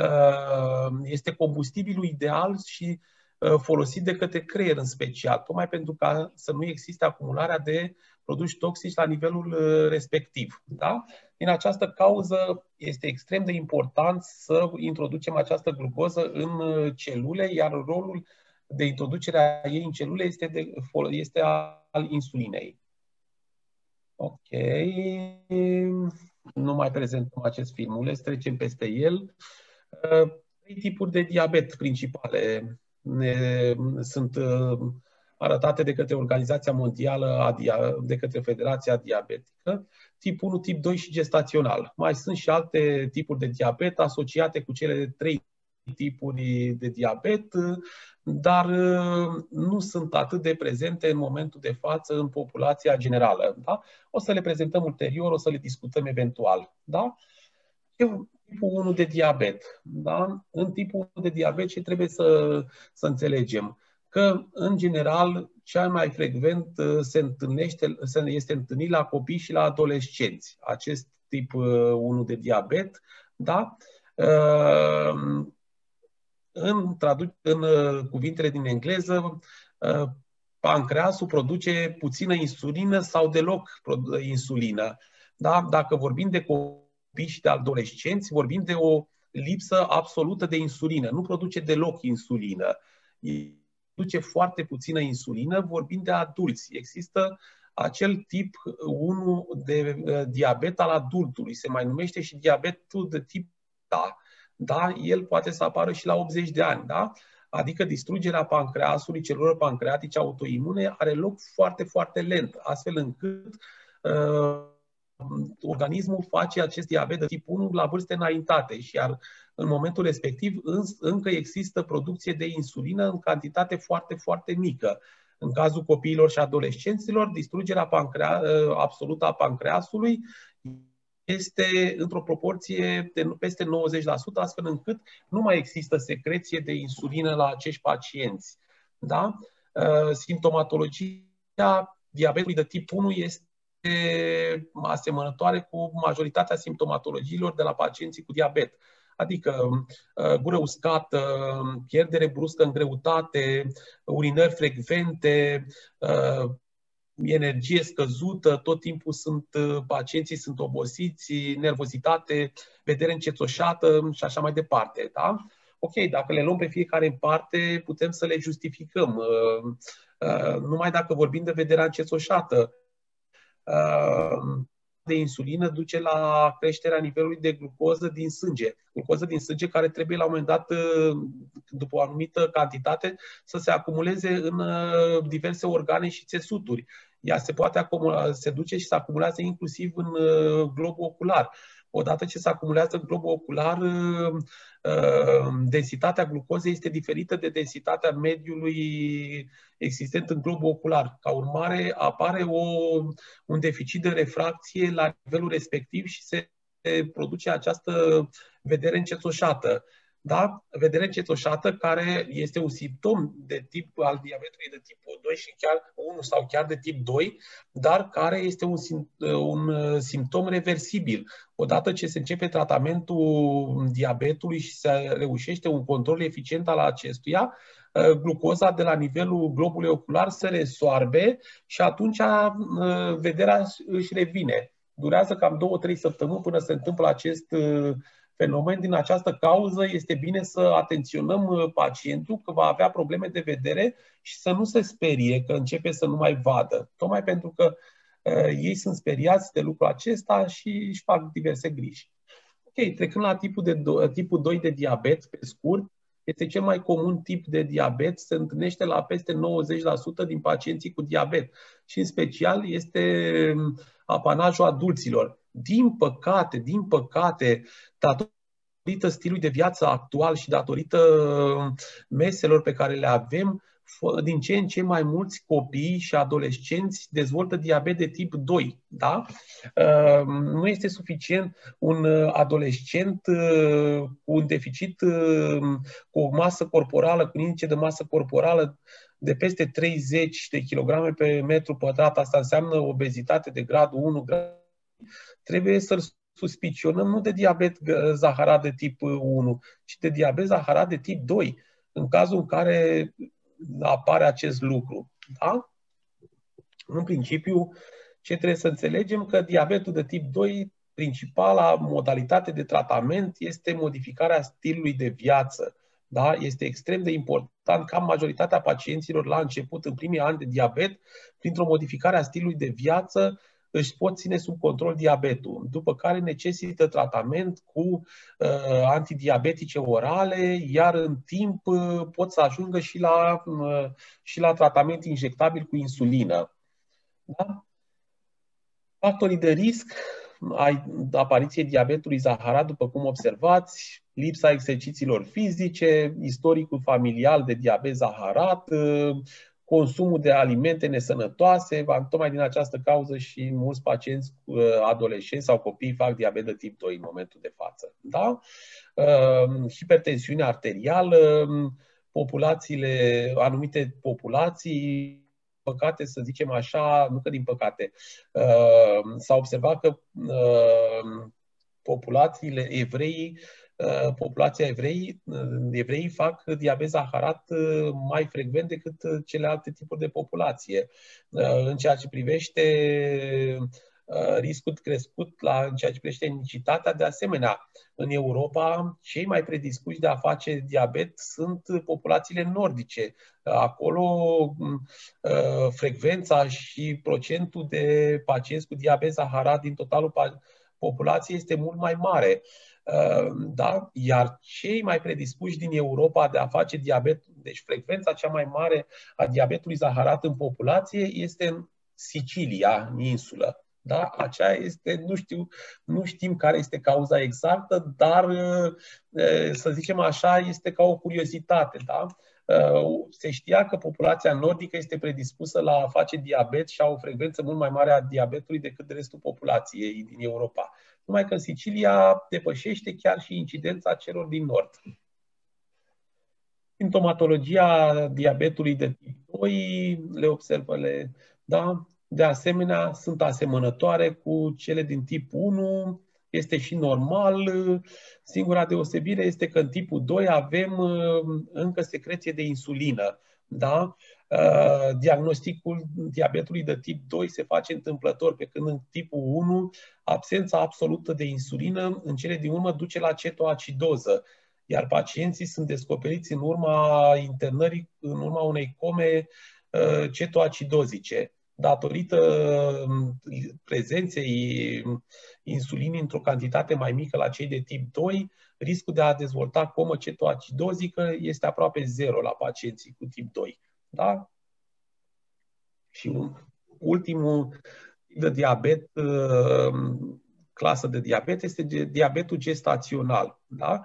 este combustibilul ideal și folosit de către creier în special, tocmai pentru ca să nu existe acumularea de produși toxici la nivelul respectiv. Da? Din această cauză este extrem de important să introducem această glucoză în celule, iar rolul de introducere a ei în celule este, de, este al insulinei. Ok. Nu mai prezentăm acest filmuleț, trecem peste el. Trei tipuri de diabet principale ne, sunt arătate de către Organizația Mondială, a Dia- de către Federația Diabetică, tip unu, tip doi și gestațional. Mai sunt și alte tipuri de diabet asociate cu cele trei tipuri de diabet, dar nu sunt atât de prezente în momentul de față în populația generală. Da? O să le prezentăm ulterior, o să le discutăm eventual. Da? Tipul unu de diabet. Da? În tipul unu de diabet ce trebuie să, să înțelegem? Că, în general, cel mai frecvent se întâlnește, este întâlnit la copii și la adolescenți, acest tip unu de diabet. Da? În, traduc, în cuvintele din engleză, pancreasul produce puțină insulină sau deloc insulină. Da? Dacă vorbim de copii și de adolescenți, vorbim de o lipsă absolută de insulină. Nu produce deloc insulină. Produce foarte puțină insulină, vorbind de adulți. Există acel tip unu de diabet al adultului. Se mai numește și diabetul de tip A. Da? El poate să apară și la optzeci de ani. Da? Adică distrugerea pancreasului, celulelor pancreatice autoimune, are loc foarte, foarte lent, astfel încât uh, organismul face acest diabet de tip unu la vârste înaintate și iar în momentul respectiv încă există producție de insulină în cantitate foarte, foarte mică. În cazul copiilor și adolescenților, distrugerea pancrea, absolută a pancreasului este într-o proporție de peste nouăzeci la sută, astfel încât nu mai există secreție de insulină la acești pacienți. Da? Simptomatologia diabetului de tip unu este asemănătoare cu majoritatea simptomatologiilor de la pacienții cu diabet. Adică gură uscată, pierdere bruscă în greutate, urinări frecvente, energie scăzută, tot timpul sunt, pacienții sunt obosiți, nervozitate, vedere încetoșată și așa mai departe. Da? Ok, dacă le luăm pe fiecare în parte, putem să le justificăm. Numai dacă vorbim de vederea încetoșată, de insulină duce la creșterea nivelului de glucoză din sânge. Glucoză din sânge care trebuie la un moment dat, după o anumită cantitate, să se acumuleze în diverse organe și țesuturi. Ea se poate acumula, se duce și se acumulează inclusiv în globul ocular. Odată ce se acumulează în globul ocular, densitatea glucozei este diferită de densitatea mediului existent în globul ocular. Ca urmare, apare o, un deficit de refracție la nivelul respectiv și se produce această vedere încețoșată. Da? Vedere încețoșată, care este un simptom de tip al diabetului de tip doi și chiar unu sau chiar de tip doi, dar care este un, un simptom reversibil. Odată ce se începe tratamentul diabetului și se reușește un control eficient al acestuia, glucoza de la nivelul globului ocular se resoarbe și atunci vederea își revine. Durează cam două-trei săptămâni până se întâmplă acest fenomen. Din această cauză este bine să atenționăm pacientul că va avea probleme de vedere și să nu se sperie că începe să nu mai vadă. Tocmai pentru că uh, ei sunt speriați de lucrul acesta și își fac diverse griji. Ok, trecând la tipul, de do- tipul doi de diabet, pe scurt, este cel mai comun tip de diabet, se întâlnește la peste nouăzeci la sută din pacienții cu diabet și în special este apanajul adulților. Din păcate, din păcate, datorită stilului de viață actual și datorită meselor pe care le avem, din ce în ce mai mulți copii și adolescenți dezvoltă diabet de tip doi. Da? Nu este suficient un adolescent cu un deficit, cu o masă corporală, cu un indice de masă corporală de peste treizeci de kilograme pe metru pătrat, asta înseamnă obezitate de gradul unu, trebuie să-l suspicionăm nu de diabet zaharat de tip unu, ci de diabet zaharat de tip doi, în cazul în care apare acest lucru. Da? În principiu, ce trebuie să înțelegem că diabetul de tip doi, principala modalitate de tratament este modificarea stilului de viață. Da? Este extrem de important ca majoritatea pacienților la început, în primii ani de diabet, printr-o modificare a stilului de viață, își pot ține sub control diabetul, după care necesită tratament cu uh, antidiabetice orale, iar în timp uh, pot să ajungă și la, uh, și la tratament injectabil cu insulină. Da? Factorii de risc ai apariției diabetului zaharat, după cum observați, lipsa exercițiilor fizice, istoricul familial de diabet zaharat, uh, consumul de alimente nesănătoase, tocmai din această cauză și mulți pacienți adolescenți sau copii fac diabet de tip doi în momentul de față. Da? Hipertensiune arterială, populațiile, anumite populații, păcate să zicem așa, nu că din păcate, s-a observat că populațiile evrei populația evrei, evreii fac diabet zaharat mai frecvent decât celelalte tipuri de populație. În ceea ce privește riscul crescut, la, în ceea ce privește enicitatea, de asemenea, în Europa, cei mai predispuși de a face diabet sunt populațiile nordice. Acolo frecvența și procentul de pacienți cu diabet zaharat din totalul populației este mult mai mare. Da? Iar cei mai predispuși din Europa de a face diabet, deci frecvența cea mai mare a diabetului zaharat în populație este în Sicilia, în insulă. Da? Aceea este, nu știu, nu știm care este cauza exactă, dar să zicem așa, este ca o curiozitate. Da? Se știa că populația nordică este predispusă la a face diabet și a o frecvență mult mai mare a diabetului decât restul populației din Europa. Numai că în Sicilia depășește chiar și incidența celor din nord. Simptomatologia diabetului de tip doi, le observă, le, da? De asemenea, sunt asemănătoare cu cele din tip unu, este și normal. Singura deosebire este că în tipul doi avem încă secreție de insulină. Da? Diagnosticul diabetului de tip doi se face întâmplător, pe când în tipul unu absența absolută de insulină în cele din urmă duce la cetoacidoză, iar pacienții sunt descoperiți în urma internării, în urma unei come cetoacidozice. datorită prezenței insulinii într-o cantitate mai mică la cei de tip doi, riscul de a dezvolta comă cetoacidozică este aproape zero la pacienții cu tip doi. Da? Și un ultimul de diabet, clasă de diabet, este diabetul gestațional. Da?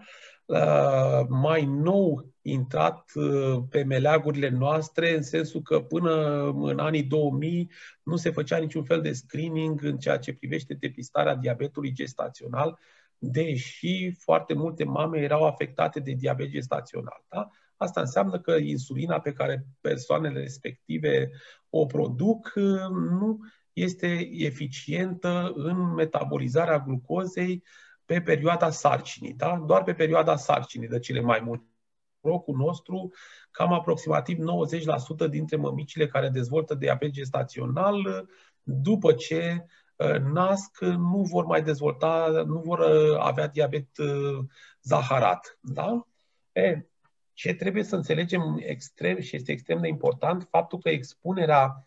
Mai nou intrat pe meleagurile noastre, în sensul că până în anii două mii nu se făcea niciun fel de screening în ceea ce privește depistarea diabetului gestațional, deși foarte multe mame erau afectate de diabet gestațional. Da? Asta înseamnă că insulina pe care persoanele respective o produc nu este eficientă în metabolizarea glucozei pe perioada sarcinii. Da? Doar pe perioada sarcinii de cele mai multe. Rocul nostru, cam aproximativ nouăzeci la sută dintre mămicile care dezvoltă diabet gestațional, după ce nasc, nu vor mai dezvolta, nu vor avea diabet zaharat. Da? E, ce trebuie să înțelegem extrem și este extrem de important, faptul că expunerea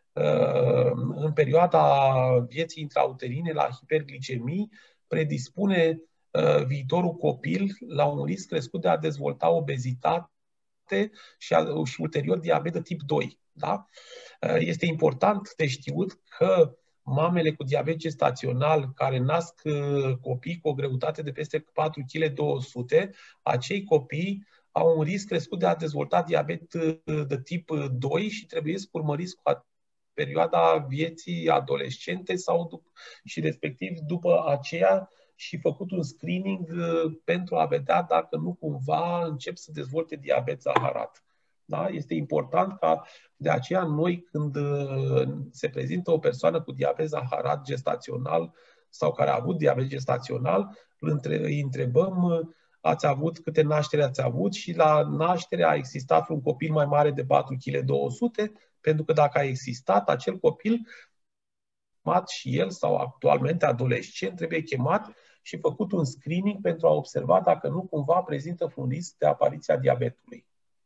în perioada vieții intrauterine la hiperglicemii predispune viitorul copil la un risc crescut de a dezvolta obezitate și, a, și ulterior diabet de tip doi. Da? Este important de știut că mamele cu diabet gestațional care nasc copii cu o greutate de peste patru virgulă două sute, acei copii au un risc crescut de a dezvolta diabet de tip doi și trebuie să urmăriți cu perioada vieții adolescente sau și respectiv după aceea și făcut un screening pentru a vedea dacă nu cumva încep să dezvolte diabet zaharat. Da? Este important ca de aceea noi când se prezintă o persoană cu diabet zaharat gestațional sau care a avut diabet gestațional, îi întrebăm ați avut, câte nașteri ați avut și la naștere a existat un copil mai mare de patru virgulă două sute, pentru că dacă a existat acel copil, chemat și el sau actualmente adolescent, trebuie chemat și făcut un screening pentru a observa dacă nu cumva prezintă un risc de apariția diabetului.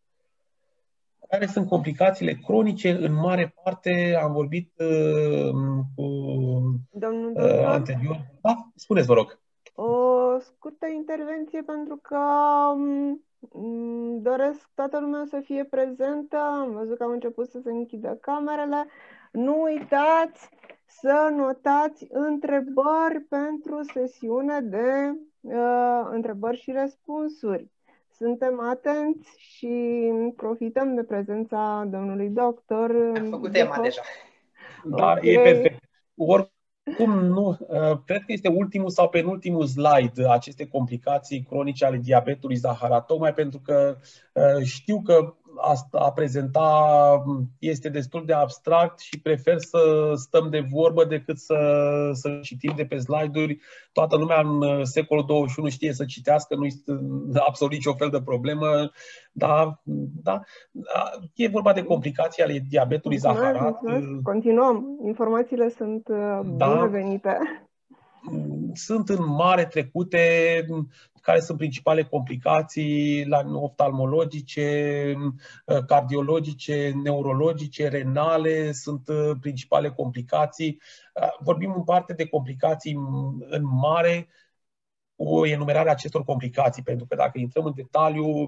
Care sunt complicațiile cronice? În mare parte am vorbit uh, cu uh, anterior. Da? Spuneți, vă rog. O scurtă intervenție pentru că um, doresc toată lumea să fie prezentă. Am văzut că au început să se închidă camerele. Nu uitați să notați întrebări pentru sesiune de uh, întrebări și răspunsuri. Suntem atenți și profităm de prezența domnului doctor. Am făcut tema deja. Da, okay. E perfect. Oricum, nu, cred că este ultimul sau penultimul slide aceste complicații cronice ale diabetului zaharat, tocmai pentru că știu că asta, a prezenta este destul de abstract și prefer să stăm de vorbă decât să, să citim de pe slide-uri. Toată lumea în secolul douăzeci și unu știe să citească, nu este absolut nicio fel de problemă. Da, da, e vorba de complicații ale diabetului mulțumesc, zaharat. Mulțumesc. Continuăm. Informațiile sunt da, binevenite. Sunt în mare trecute care sunt principale complicații la oftalmologice, cardiologice, neurologice, renale, sunt principale complicații. Vorbim în parte de complicații în mare, o enumerare a acestor complicații, pentru că dacă intrăm în detaliu,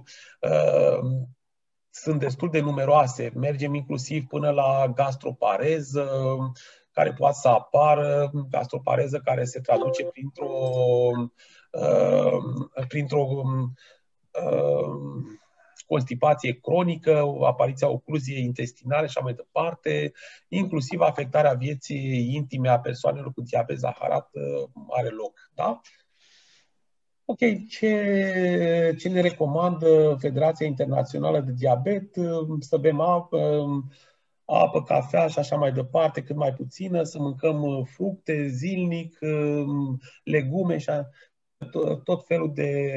sunt destul de numeroase. Mergem inclusiv până la gastropareză, care poate să apară, gastropareză care se traduce printr-o uh, printr-o uh, constipație cronică, apariția ocluziei intestinale și așa mai departe, inclusiv afectarea vieții intime a persoanelor cu diabet zaharat uh, are loc. Da? Ok, ce, ce ne recomandă Federația Internațională de Diabet? Să bem apă, apă, cafea și așa mai departe, cât mai puțină, să mâncăm fructe zilnic, legume și tot, tot felul de,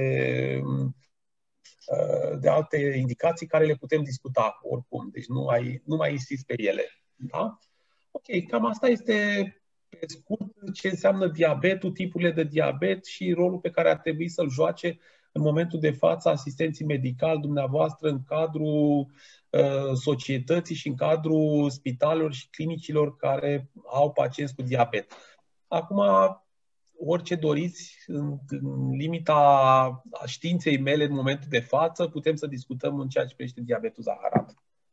de alte indicații care le putem discuta oricum. Deci nu mai, nu mai insist pe ele. Da? Ok, cam asta este pe scurt ce înseamnă diabetul, tipurile de diabet și rolul pe care ar trebui să-l joace în în momentul de față asistenții medicali dumneavoastră în cadrul uh, societății și în cadrul spitalelor și clinicilor care au pacienți cu diabet. Acum, orice doriți, în, în limita științei mele în momentul de față, putem să discutăm în ceea ce privește diabetul zaharat.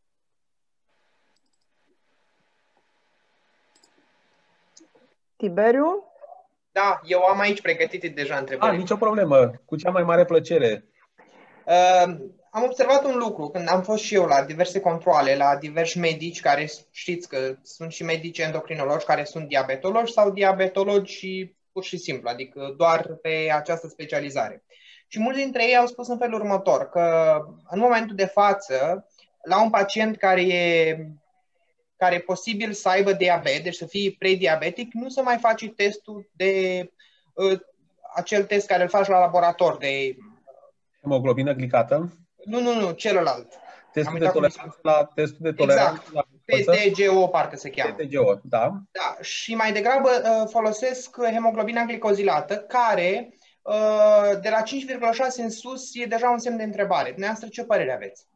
Tiberiu? Da, eu am aici pregătite deja întrebări. Ah, nicio problemă, cu cea mai mare plăcere. Uh, am observat un lucru când am fost și eu la diverse controale, la diversi medici care știți că sunt și medici endocrinologi care sunt diabetologi sau diabetologi și pur și simplu, adică doar pe această specializare. Și mulți dintre ei au spus în felul următor, că în momentul de față, la un pacient care e, care e posibil să aibă diabet, deci să fie prediabetic, nu se mai face testul de uh, acel test care îl faci la laborator de hemoglobină glicată? Nu, nu, nu, celălalt. Testul de toleranță la testul de toleranță exact. la P T G O parcă se cheamă. P T G O, da. Da, și mai degrabă folosesc hemoglobina glicozilată, care de la cinci virgulă șase în sus e deja un semn de întrebare. Dumneavoastră, ce părere aveți?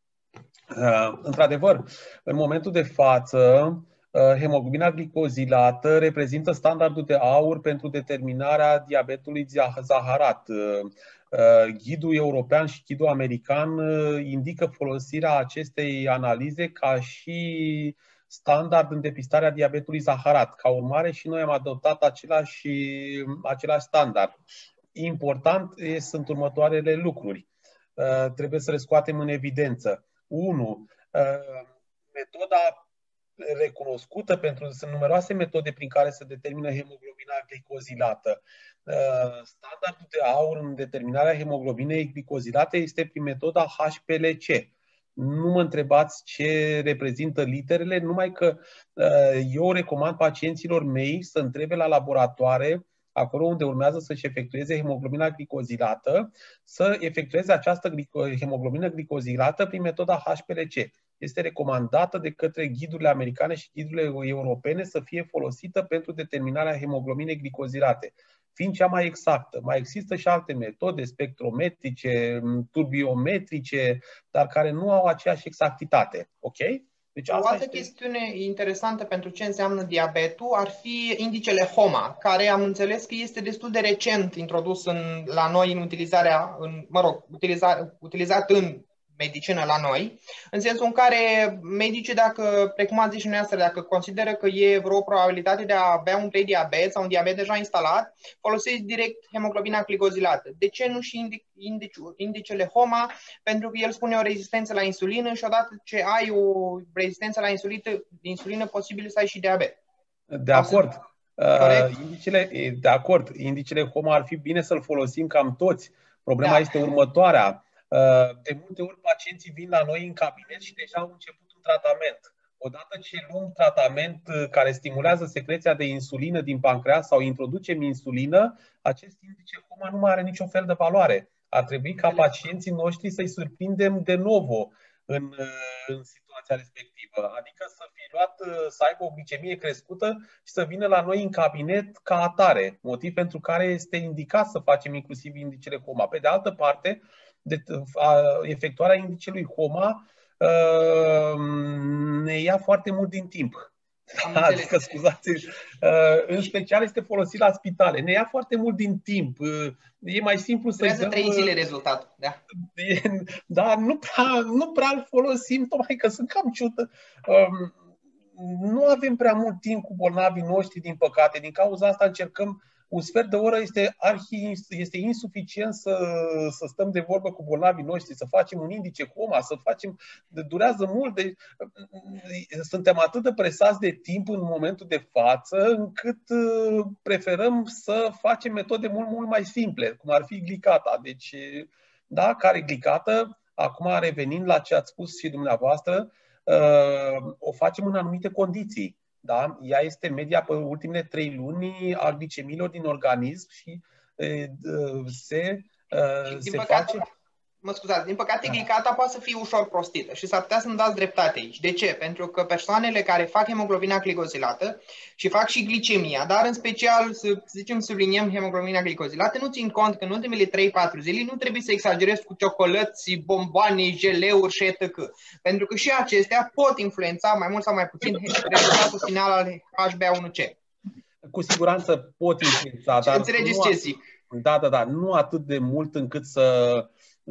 Uh, într-adevăr, în momentul de față, uh, hemoglobina glicozilată reprezintă standardul de aur pentru determinarea diabetului zaharat. Uh, Ghidul european și ghidul american indică folosirea acestei analize ca și standard în depistarea diabetului zaharat. Ca urmare, și noi am adoptat același, același standard. Important sunt următoarele lucruri. Trebuie să le scoatem în evidență. unu. Metoda recunoscută, pentru sunt numeroase metode prin care se determină hemoglobina glicozilată. Standardul de aur în determinarea hemoglobinei glicozilate este prin metoda H P L C. Nu mă întrebați ce reprezintă literele, numai că eu recomand pacienților mei să întrebe la laboratoare, acolo unde urmează să-și efectueze hemoglobina glicozilată, să efectueze această hemoglobină glicozilată prin metoda H P L C. Este recomandată de către ghidurile americane și ghidurile europene să fie folosită pentru determinarea hemoglobinei glicozilate, fiind cea mai exactă. Mai există și alte metode spectrometrice, turbiometrice, dar care nu au aceeași exactitate. Ok? Deci o altă este... chestiune interesantă pentru ce înseamnă diabetul ar fi indicele H O M A, care am înțeles că este destul de recent introdus în, la noi în utilizarea, în, mă rog, utiliza, utilizat în medicină la noi, în sensul în care medicii, dacă, precum ați zis și dumneavoastră, dacă consideră că e vreo probabilitate de a avea un prediabet sau un diabet deja instalat, folosesc direct hemoglobina glicozilată. De ce nu și indic, indic, indicele H O M A? Pentru că el spune o rezistență la insulină și odată ce ai o rezistență la insulină, insulină posibil să ai și diabet. De acord. Uh, indicele, de acord. Indicele H O M A ar fi bine să-l folosim cam toți. Problema da. este următoarea. De multe ori pacienții vin la noi în cabinet și deja au început un tratament. Odată ce luăm tratament care stimulează secreția de insulină din pancreas sau introducem insulină, acest indice H O M A nu mai are niciun fel de valoare. Ar trebui ca pacienții noștri să-i surprindem de novo în, în situația respectivă. Adică să fie luat, să aibă o glicemie crescută și să vină la noi în cabinet ca atare. Motiv pentru care este indicat să facem inclusiv indicele H O M A. Pe de altă parte, de a, efectuarea indicelui H O M A uh, ne ia foarte mult din timp. Adică, scuzați, uh, în special este folosit la spitale. Ne ia foarte mult din timp. Uh, e mai simplu să Durează trei zile rezultatul. Da, e, dar nu prea, nu prea îl folosim, tocmai că sunt cam ciută. Uh, nu avem prea mult timp cu bolnavii noștri, din păcate. Din cauza asta încercăm. Un sfert de oră este, arhi, este insuficient să, să stăm de vorbă cu bolnavii noștri, să facem un indice H O M A, să facem, durează mult. De, suntem atât de presați de timp în momentul de față, încât preferăm să facem metode mult, mult mai simple, cum ar fi glicata. Deci, da, care glicată, acum revenind la ce ați spus și dumneavoastră, o facem în anumite condiții. Da? Ea este media pe ultimele trei luni a glicemiilor din organism și e, se, și, se face... Mă scuzați, din păcate glicata poate să fie ușor prostită și s-ar putea să-mi dați dreptate aici. De ce? Pentru că persoanele care fac hemoglobina glicozilată și fac și glicemia, dar în special, să zicem, subliniem hemoglobina glicozilată, nu țin cont că în ultimele trei patru zile nu trebuie să exagerez cu ciocolăți, bomboane, jeleuri și et cetera. Pentru că și acestea pot influența mai mult sau mai puțin rezultatul final al H b A unu C. Cu siguranță pot influența. Dar înțelegeți ce zic? Da, da, da. Nu atât de mult încât să,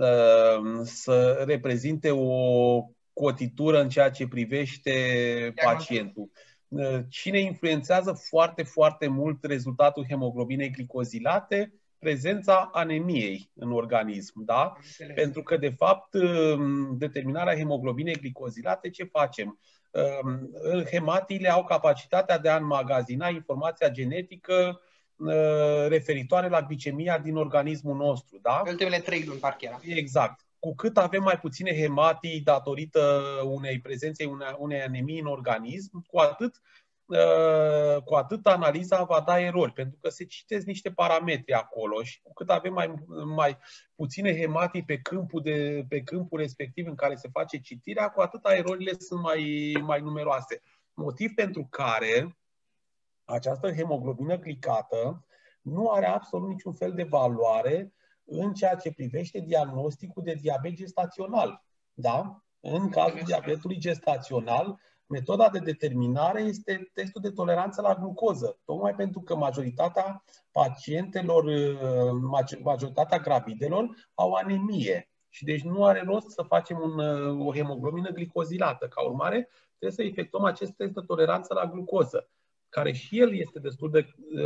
să reprezinte o cotitură în ceea ce privește pacientul. Cine influențează foarte, foarte mult rezultatul hemoglobinei glicozilate? Prezența anemiei în organism. Da? Pentru că, de fapt, determinarea hemoglobinei glicozilate, ce facem? Hematiile au capacitatea de a înmagazina informația genetică referitoare la glicemia din organismul nostru. Da? Ultimele trei luni, parcă era. Exact. Cu cât avem mai puține hematii datorită unei prezenței unei, unei anemii în organism, cu atât, cu atât analiza va da erori, pentru că se citesc niște parametri acolo și cu cât avem mai, mai puține hematii pe câmpul, de, pe câmpul respectiv în care se face citirea, cu atât erorile sunt mai, mai numeroase. Motiv pentru care această hemoglobină glicată nu are absolut niciun fel de valoare în ceea ce privește diagnosticul de diabet gestațional. Da? În cazul diabetului gestațional, metoda de determinare este testul de toleranță la glucoză, tocmai pentru că majoritatea pacientelor, majoritatea gravidelor au anemie și deci nu are rost să facem un, o hemoglobină glicozilată. Ca urmare, trebuie să efectuăm acest test de toleranță la glucoză, care și el este destul de,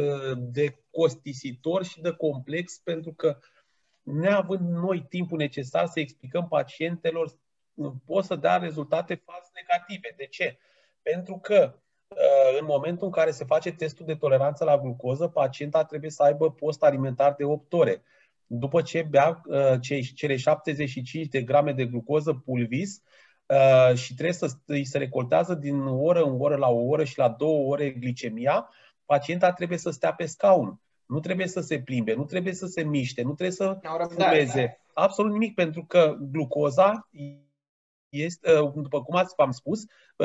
de costisitor și de complex, pentru că neavând noi timpul necesar să explicăm pacientelor, pot să dea rezultate fals negative. De ce? Pentru că în momentul în care se face testul de toleranță la glucoză, pacienta trebuie să aibă post alimentar de opt ore. După ce bea cele șaptezeci și cinci de grame de glucoză pulvis și trebuie să îi se recoltează din oră în oră la o oră și la două ore glicemia, pacienta trebuie să stea pe scaun. Nu trebuie să se plimbe, nu trebuie să se miște, nu trebuie să fumeze. Absolut nimic, pentru că glucoza este, după cum v-am spus,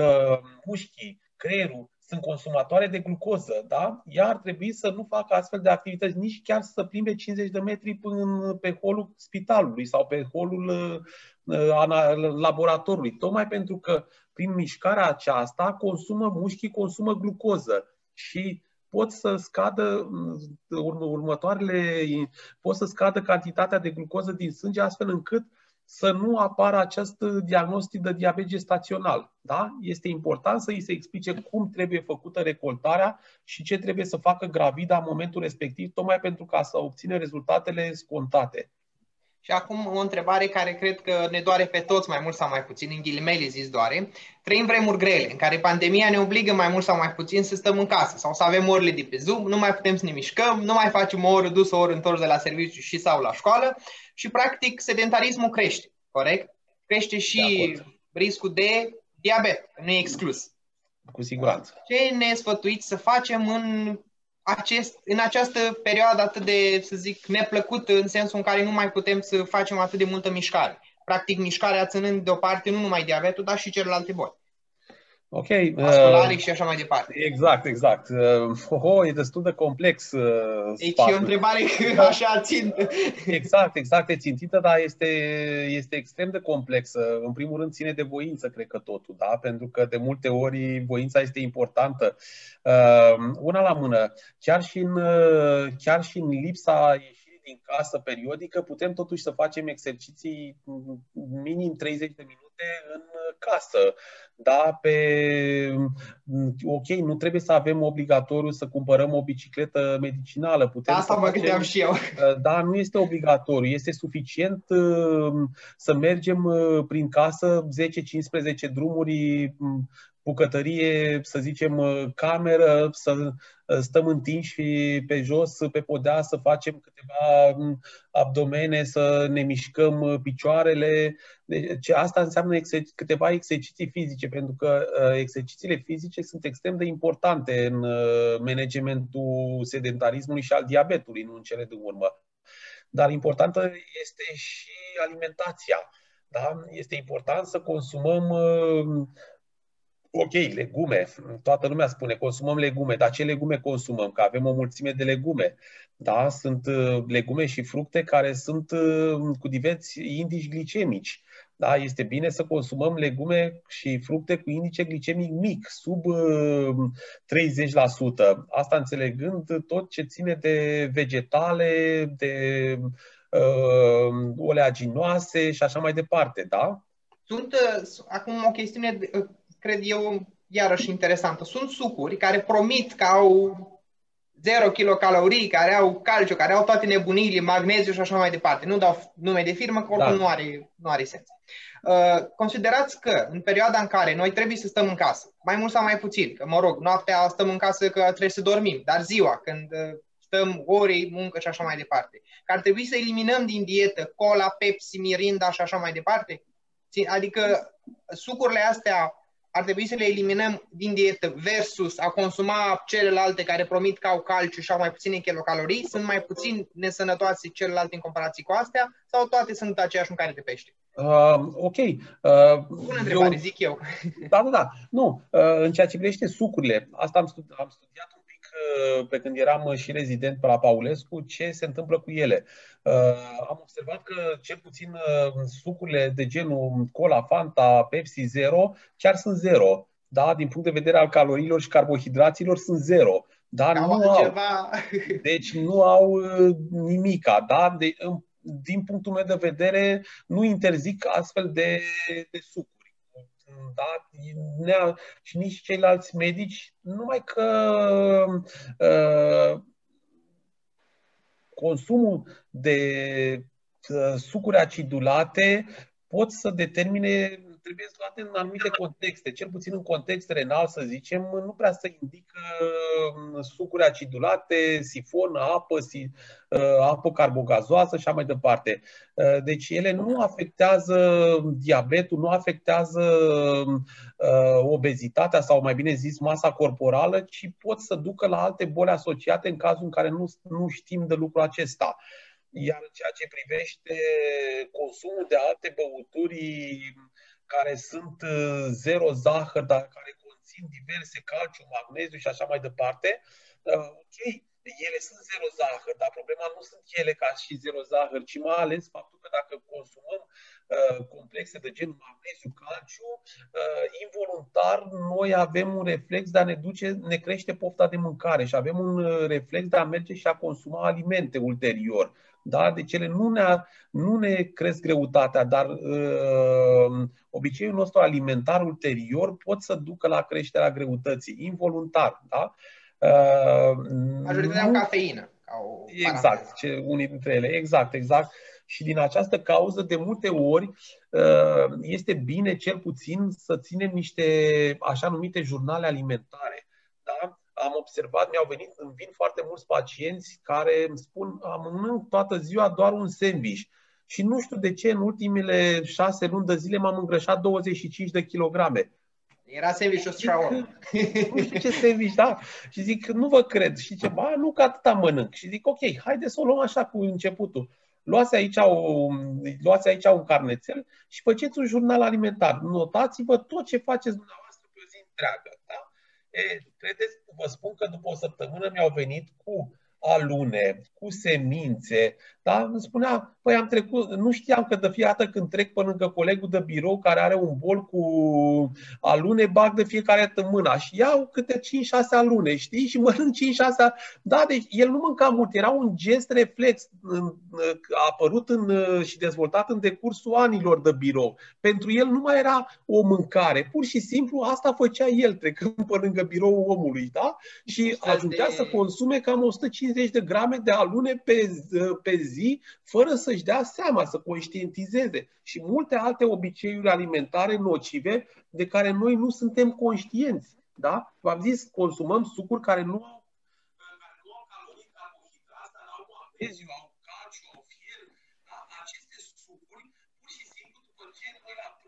mușchii, creierul sunt consumatoare de glucoză, da? Ea ar trebui să nu facă astfel de activități, nici chiar să plimbe cincizeci de metri până pe holul spitalului sau pe holul laboratorului, tocmai pentru că prin mișcarea aceasta consumă mușchii, consumă glucoză și pot să scadă următoarele, pot să scadă cantitatea de glucoză din sânge, astfel încât să nu apară acest diagnostic de diabet gestațional. Da? Este important să îi se explice cum trebuie făcută recoltarea și ce trebuie să facă gravida în momentul respectiv, tocmai pentru ca să obțină rezultatele scontate. Și acum o întrebare care cred că ne doare pe toți, mai mult sau mai puțin, în ghilimele zis doare. Trăim vremuri grele, în care pandemia ne obligă mai mult sau mai puțin să stăm în casă sau să avem orele de pe Zoom, nu mai putem să ne mișcăm, nu mai facem o oră dus, o oră întors de la serviciu și sau la școală și, practic, sedentarismul crește, corect? Crește și riscul de diabet, nu e exclus. Cu siguranță. Ce ne sfătuiți să facem în Acest, în această perioadă atât de, să zic, neplăcută, în sensul în care nu mai putem să facem atât de multă mișcare? Practic, mișcarea ținând deoparte nu numai diabetul, dar și celelalte boli. Ok. Vasculare uh, și așa mai departe. Exact, exact. Uh, oh, e destul de complex. Uh, deci e o întrebare așa țintă. Exact, exact, e țintită, dar este, este extrem de complexă. În primul rând ține de voință, cred că totul, da? Pentru că de multe ori voința este importantă. Uh, una la mână, chiar și în, chiar și în lipsa ieșirii din casă periodică, putem totuși să facem exerciții minim treizeci de minute în casă. Da, pe... Ok, nu trebuie să avem obligatoriu să cumpărăm o bicicletă medicinală. Putem Asta să mă facem... gândeam și eu. Da, nu este obligatoriu. Este suficient să mergem prin casă zece cincisprezece drumuri, bucătărie, să zicem cameră, să stăm întinși pe jos, pe podea, să facem câteva abdomene, să ne mișcăm picioarele. Deci asta înseamnă exer- câteva exerciții fizice, pentru că exercițiile fizice sunt extrem de importante în managementul sedentarismului și al diabetului, nu în cele din urmă. dar importantă este și alimentația. Da? Este important să consumăm, ok, legume. Toată lumea spune consumăm legume, dar ce legume consumăm? Că avem o mulțime de legume. Da? Sunt legume și fructe care sunt cu diversi indici glicemici. Da, este bine să consumăm legume și fructe cu indice glicemic mic, sub treizeci la sută. Asta înțelegând tot ce ține de vegetale, de uh, oleaginoase și așa mai departe, da? Sunt uh, acum o chestiune, uh, cred eu, iarăși interesantă. Sunt sucuri care promit că au zero kilocalorii, care au calciu, care au toate nebuniile, magneziu și așa mai departe. Nu dau nume de firmă, că oricum da. nu, are, nu are sens. Uh, considerați că în perioada în care noi trebuie să stăm în casă, mai mult sau mai puțin, că mă rog, noaptea stăm în casă că trebuie să dormim, dar ziua, când uh, stăm ore, muncă și așa mai departe, că ar trebui să eliminăm din dietă cola, Pepsi, Mirinda și așa mai departe? Adică sucurile astea ar trebui să le eliminăm din dietă versus a consuma celelalte care promit că au calciu și au mai puține kilocalorii, sunt mai puțin nesănătoase celelalte în comparație cu astea sau toate sunt aceeași mâncare de pește? Uh, ok. Uh, Bună întrebare, eu, zic eu. Da, da, da. Nu, uh, în ceea ce privește sucurile, asta am studiat, am studiat un pic uh, pe când eram și rezident pe la Paulescu, ce se întâmplă cu ele. Uh, am observat că cel puțin uh, sucurile de genul Cola, Fanta, Pepsi Zero chiar sunt zero. Da? Din punct de vedere al caloriilor și carbohidraților sunt zero. Dar nu au. Ceva... Deci nu au uh, nimica. Da? De, din punctul meu de vedere, nu interzic astfel de, de sucuri. Da? Ne-a, și nici ceilalți medici, numai că uh, consumul de uh, sucuri acidulate pot să determine, trebuie luate în anumite contexte, cel puțin în context renal, să zicem, nu prea se indică sucuri acidulate, sifon, apă, si, apă carbogazoasă și așa mai departe. Deci ele nu afectează diabetul, nu afectează obezitatea sau mai bine zis masa corporală, ci pot să ducă la alte boli asociate în cazul în care nu, nu știm de lucrul acesta. Iar în ceea ce privește consumul de alte băuturi care sunt zero zahăr, dar care conțin diverse calciu, magneziu și așa mai departe, ok, ele sunt zero zahăr, dar problema nu sunt ele ca și zero zahăr, ci mai ales faptul că dacă consumăm uh, complexe de genul magneziu, calciu, uh, involuntar noi avem un reflex de a ne duce, ne crește pofta de mâncare și avem un reflex de a merge și a consuma alimente ulterior. Da? Deci ele nu ne, nu ne cresc greutatea, dar uh, obiceiul nostru alimentar ulterior pot să ducă la creșterea greutății, involuntar. Da? Uh, Majoritatea au cafeină. Au exact, ce, unii dintre ele. Exact, exact. Și din această cauză, de multe ori, uh, este bine cel puțin să ținem niște așa numite jurnale alimentare. Da? Am observat, mi-au venit, îmi vin foarte mulți pacienți care îmi spun am mănânc toată ziua doar un sandwich și nu știu de ce în ultimele șase luni de zile m-am îngrășat douăzeci și cinci de kilograme. Era sandwich-ul shawarma. Nu știu ce sandwich, da. Și zic, nu vă cred. Și ce, ba, nu că atâta mănânc. Și zic, ok, haide să o luăm așa cu începutul. Luați aici, o, luați aici un carnețel și faceți un jurnal alimentar. Notați-vă tot ce faceți dumneavoastră pe o zi întreagă. Da? E, credeți, vă spun că după o săptămână mi-au venit cu alune, cu semințe, da? Îmi spunea, păi am trecut, nu știam că de fiecare dată când trec pe lângă colegul de birou care are un bol cu alune, bag de fiecare dată mâna și iau câte cinci șase alune, știi? Și mănânc cinci șase. Da, deci el nu mânca mult, era un gest reflex a apărut în, și dezvoltat în decursul anilor de birou. Pentru el nu mai era o mâncare, pur și simplu asta făcea el trecând pe lângă biroul omului, da? Și ajungea de... să consume cam o sută cincizeci de grame de alune pe, pe zi, fără să-și dea seama, să conștientizeze. Și multe alte obiceiuri alimentare nocive de care noi nu suntem conștienți. Da? V-am zis, consumăm sucuri care nu au, care nu au calorii, carbohidrați, dar au magneziu, au calciu, au fier. Da? Aceste sucuri, pur și simplu, după ce noi la prânz ne ducem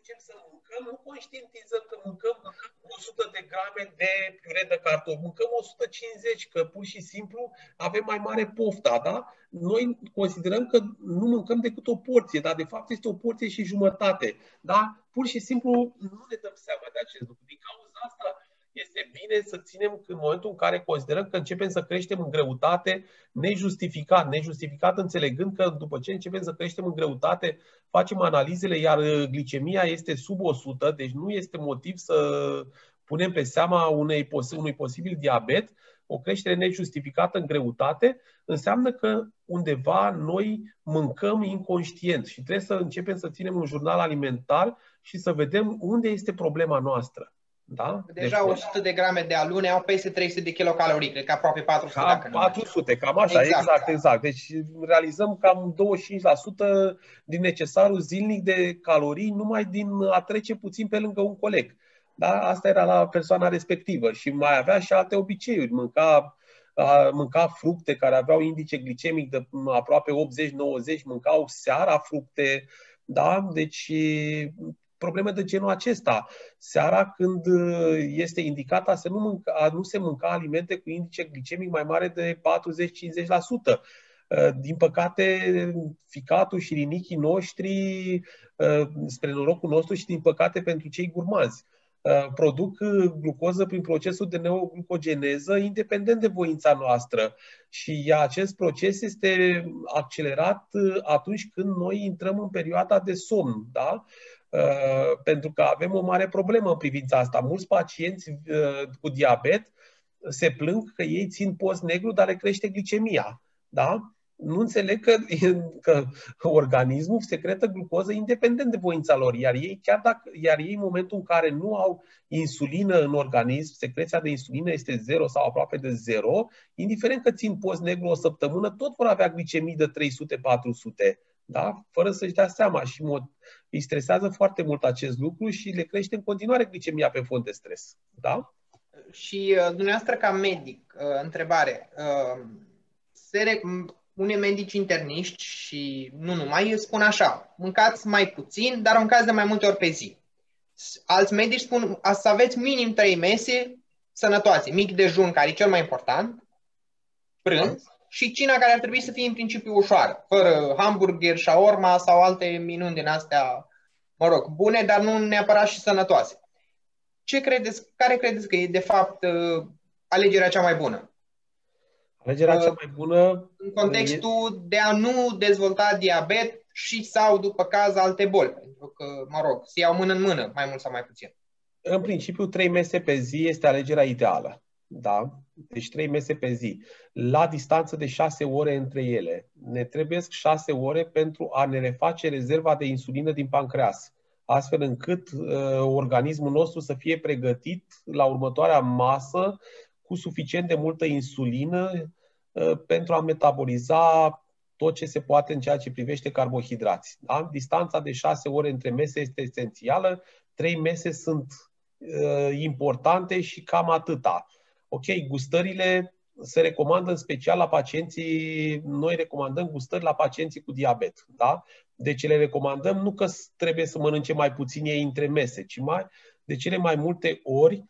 zicem să mâncăm, nu conștientizăm că mâncăm o sută de grame de piure de cartofi, mâncăm o sută cincizeci, că pur și simplu avem mai mare pofta, da? Noi considerăm că nu mâncăm decât o porție, dar de fapt este o porție și jumătate, da? Pur și simplu nu ne dăm seama de acest lucru. Din cauza asta este bine să ținem că în momentul în care considerăm că începem să creștem în greutate, nejustificat, nejustificat înțelegând că după ce începem să creștem în greutate, facem analizele, iar glicemia este sub o sută, deci nu este motiv să punem pe seama unei, unui posibil diabet, o creștere nejustificată în greutate, înseamnă că undeva noi mâncăm inconștient și trebuie să începem să ținem un jurnal alimentar și să vedem unde este problema noastră. Da? Deja deci, o sută de grame de alune au peste trei sute de kilocalorii, cred că aproape patru sute. Cam patru sute, cam așa, exact. exact, exact. Deci realizăm cam douăzeci și cinci la sută din necesarul zilnic de calorii numai din a trece puțin pe lângă un coleg. Da? Asta era la persoana respectivă și mai avea și alte obiceiuri. Mânca, mânca fructe care aveau indice glicemic de aproape optzeci nouăzeci, mâncau seara fructe, da? Deci probleme de genul acesta. Seara, când este indicată să nu, mânca, a nu se mânca alimente cu indice glicemic mai mare de patruzeci cincizeci la sută. Din păcate, ficatul și rinichii noștri, spre norocul nostru și din păcate pentru cei gurmanzi, produc glucoză prin procesul de neoglucogeneză independent de voința noastră și acest proces este accelerat atunci când noi intrăm în perioada de somn, da? Uh, pentru că avem o mare problemă în privința asta. Mulți pacienți uh, cu diabet se plâng că ei țin post negru, dar le crește glicemia. Da? Nu înțeleg că, că organismul secretă glucoză independent de voința lor, iar ei, chiar dacă, iar ei în momentul în care nu au insulină în organism, secreția de insulină este zero sau aproape de zero, indiferent că țin post negru o săptămână, tot vor avea glicemii de trei sute patru sute. Da? Fără să-și dea seama și mod, îi stresează foarte mult acest lucru și le crește în continuare glicemia pe fond de stres. Da? Și uh, dumneavoastră ca medic, uh, întrebare, uh, se unii medici interniști și nu numai îi spun așa, mâncați mai puțin, dar mâncați de mai multe ori pe zi. Alți medici spun să aveți minim trei mese sănătoase, mic dejun, care e cel mai important, prânz, și cina care ar trebui să fie în principiu ușoară, fără hamburger, shawarma sau alte minuni din astea, mă rog, bune, dar nu neapărat și sănătoase. Ce credeți, care credeți că e de fapt alegerea cea mai bună? Alegerea cea mai bună în contextul e... de a nu dezvolta diabet și sau după caz alte boli, pentru că, mă rog, se iau mână în mână, mai mult sau mai puțin. În principiu, trei mese pe zi este alegerea ideală. Da? Deci trei mese pe zi. La distanță de șase ore între ele. Ne trebuie șase ore pentru a ne reface rezerva de insulină din pancreas, astfel încât uh, organismul nostru să fie pregătit la următoarea masă cu suficient de multă insulină uh, pentru a metaboliza tot ce se poate în ceea ce privește carbohidrați. Da? Distanța de șase ore între mese este esențială. Trei mese sunt uh, importante și cam atâta. Ok, gustările se recomandă în special la pacienții, noi recomandăm gustări la pacienții cu diabet. Da? Deci le recomandăm nu că trebuie să mănânce mai puțin ei între mese, ci mai, de cele mai multe ori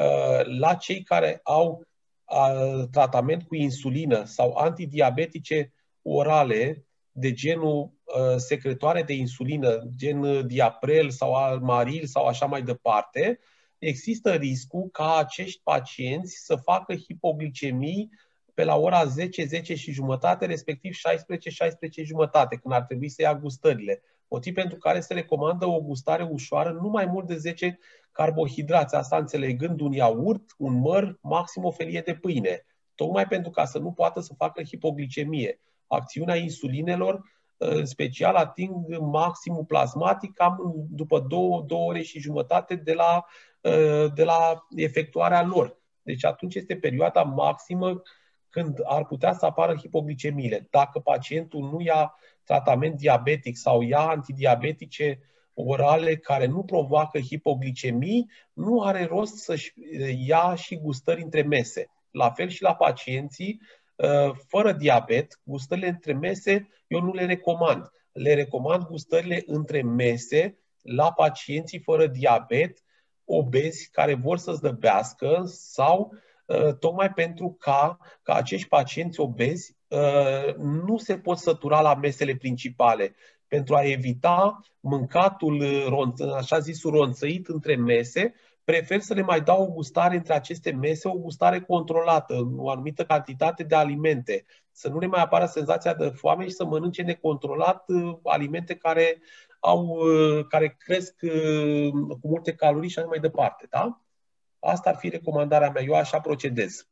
la cei care au tratament cu insulină sau antidiabetice orale de genul secretoare de insulină, gen Diaprel sau Almaril sau așa mai departe, există riscul ca acești pacienți să facă hipoglicemii pe la ora zece, zece și jumătate, respectiv șaisprezece, șaisprezece și jumătate, când ar trebui să ia gustările. Motiv pentru care se recomandă o gustare ușoară, nu mai mult de zece carbohidrați, asta înțelegând un iaurt, un măr, maxim o felie de pâine, tocmai pentru ca să nu poată să facă hipoglicemie. Acțiunea insulinelor, în special, ating maximul plasmatic cam după două, două ore și jumătate de la, de la efectuarea lor. Deci atunci este perioada maximă când ar putea să apară hipoglicemiile. Dacă pacientul nu ia tratament diabetic sau ia antidiabetice orale care nu provoacă hipoglicemii, nu are rost să-și ia și gustări între mese. La fel și la pacienții fără diabet, gustările între mese eu nu le recomand. Le recomand gustările între mese la pacienții fără diabet, obezi care vor să zdăbească sau tocmai pentru ca, ca acești pacienți obezi nu se pot sătura la mesele principale, pentru a evita mâncatul, așa zisul, ronțăit între mese, prefer să le mai dau o gustare între aceste mese, o gustare controlată, o anumită cantitate de alimente, să nu le mai apară senzația de foame și să mănânce necontrolat alimente care, au, care cresc cu multe calorii și așa mai departe. Da? Asta ar fi recomandarea mea. Eu așa procedez.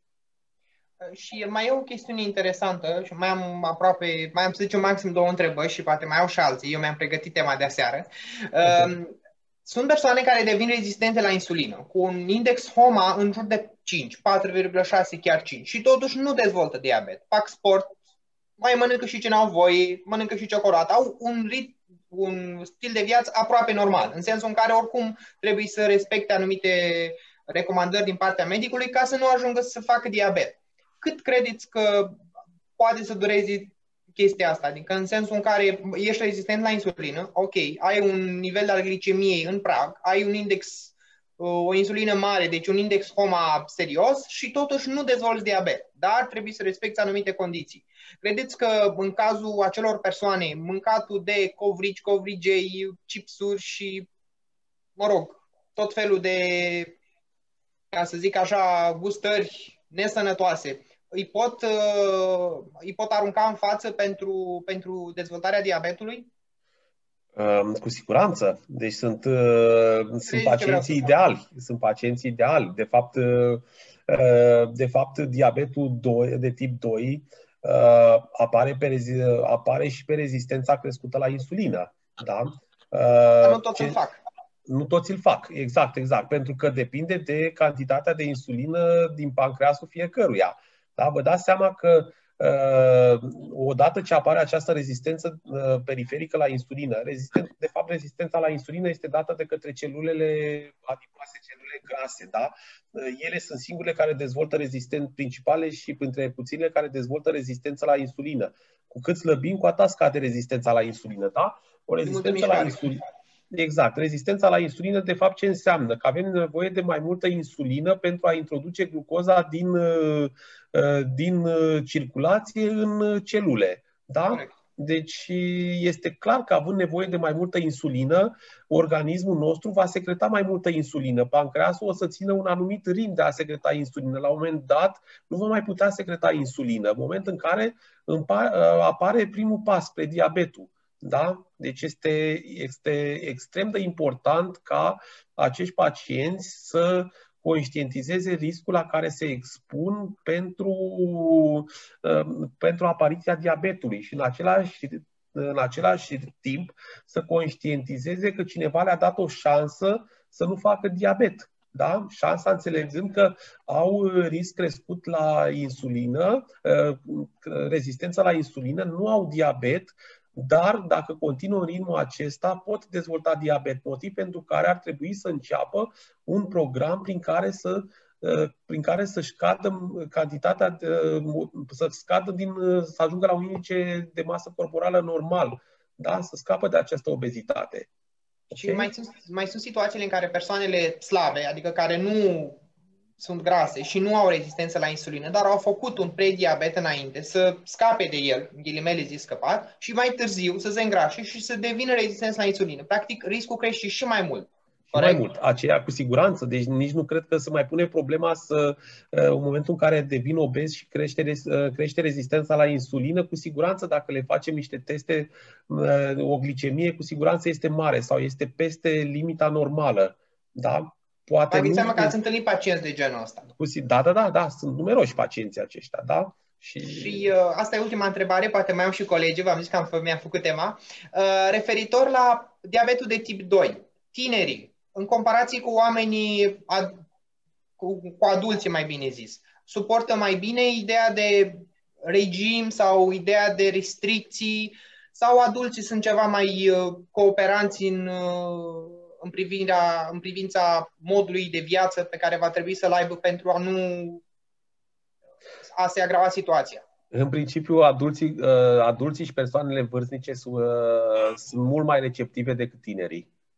Și mai e o chestiune interesantă și mai am aproape, mai am să zicem maxim două întrebări și poate mai au și alții. Eu mi-am pregătit tema de aseară. Okay. Sunt persoane care devin rezistente la insulină, cu un index H O M A în jur de cinci, patru virgulă șase, chiar cinci, și totuși nu dezvoltă diabet. Fac sport, mai mănâncă și ce n-au voie, mănâncă și ciocolată, au un ritm, un stil de viață aproape normal, în sensul în care oricum trebuie să respecte anumite recomandări din partea medicului ca să nu ajungă să facă diabet. Cât credeți că poate să dureze chestia asta? Adică în sensul în care ești rezistent la insulină, ok, ai un nivel al glicemiei în prag, ai un index, o insulină mare, deci un index H O M A serios și totuși nu dezvolți diabet, dar trebuie să respecti anumite condiții. Credeți că în cazul acelor persoane, mâncatul de covrici, covrigei, chipsuri și, mă rog, tot felul de, ca să zic așa, gustări nesănătoase, îi pot, îi pot arunca în față pentru, pentru dezvoltarea diabetului? Cu siguranță. Deci sunt, sunt pacienții ideali. Sunt pacienții ideali. De fapt, de fapt diabetul doi, de tip doi apare, pe, apare și pe rezistența crescută la insulină. Da? Dar nu toți îl fac. Nu toți îl fac, exact, exact. Pentru că depinde de cantitatea de insulină din pancreasul fiecăruia. Da? Vă dați seama că uh, odată ce apare această rezistență uh, periferică la insulină, rezisten- de fapt rezistența la insulină este dată de către celulele adipoase, celulele grase. Da? Uh, ele sunt singurele care dezvoltă rezistență principale și printre puținele care dezvoltă rezistență la insulină. Cu cât slăbim, cu atât scade rezistența la insulină. Da? O rezistență la insulină. Exact. Rezistența la insulină, de fapt, ce înseamnă? Că avem nevoie de mai multă insulină pentru a introduce glucoza din, din circulație în celule. Da? Deci este clar că având nevoie de mai multă insulină, organismul nostru va secreta mai multă insulină. Pancreasul o să țină un anumit ritm de a secreta insulină. La un moment dat nu va mai putea secreta insulină, în moment în care apare primul pas spre diabetul. Da? Deci este, este extrem de important ca acești pacienți să conștientizeze riscul la care se expun pentru, pentru apariția diabetului și în același, în același timp să conștientizeze că cineva le-a dat o șansă să nu facă diabet. Da? Șansa înțelegând că au risc crescut la insulină, rezistența la insulină, nu au diabet, dar dacă continuă în ritmul acesta pot dezvolta diabet, motiv pentru care ar trebui să înceapă un program prin care să prin care să scadă cantitatea de, să scadă din să ajungă la un indice de masă corporală normal, da? Să scapă de această obezitate. Și okay? mai, sunt, mai sunt situațiile în care persoanele slabe, adică care nu sunt grase și nu au rezistență la insulină, dar au făcut un prediabet înainte, să scape de el, în ghilimele zis scăpat, și mai târziu să se îngrașe și să devină rezistent la insulină. Practic, riscul crește și mai mult. Mai mult, aceea cu siguranță. Deci nici nu cred că se mai pune problema să, în momentul în care devin obezi și crește, crește rezistența la insulină, cu siguranță dacă le facem niște teste, o glicemie cu siguranță este mare sau este peste limita normală. Da? Poate mai înseamnă că ați întâlnit pacienți de genul ăsta. Da, da, da, da, sunt numeroși pacienții aceștia, da? Și, și uh, asta e ultima întrebare, poate mai am și colegii, v-am zis că am, mi-am făcut tema. Uh, referitor la diabetul de tip doi, tinerii, în comparație cu oamenii, ad, cu, cu adulții mai bine zis, suportă mai bine ideea de regim sau ideea de restricții sau adulții sunt ceva mai uh, cooperanți în... Uh, În privința, în privința modului de viață pe care va trebui să-l aibă pentru a nu a se agrava situația? În principiu, adulții, adulții și persoanele vârstnice sunt, sunt mult mai receptive decât tinerii.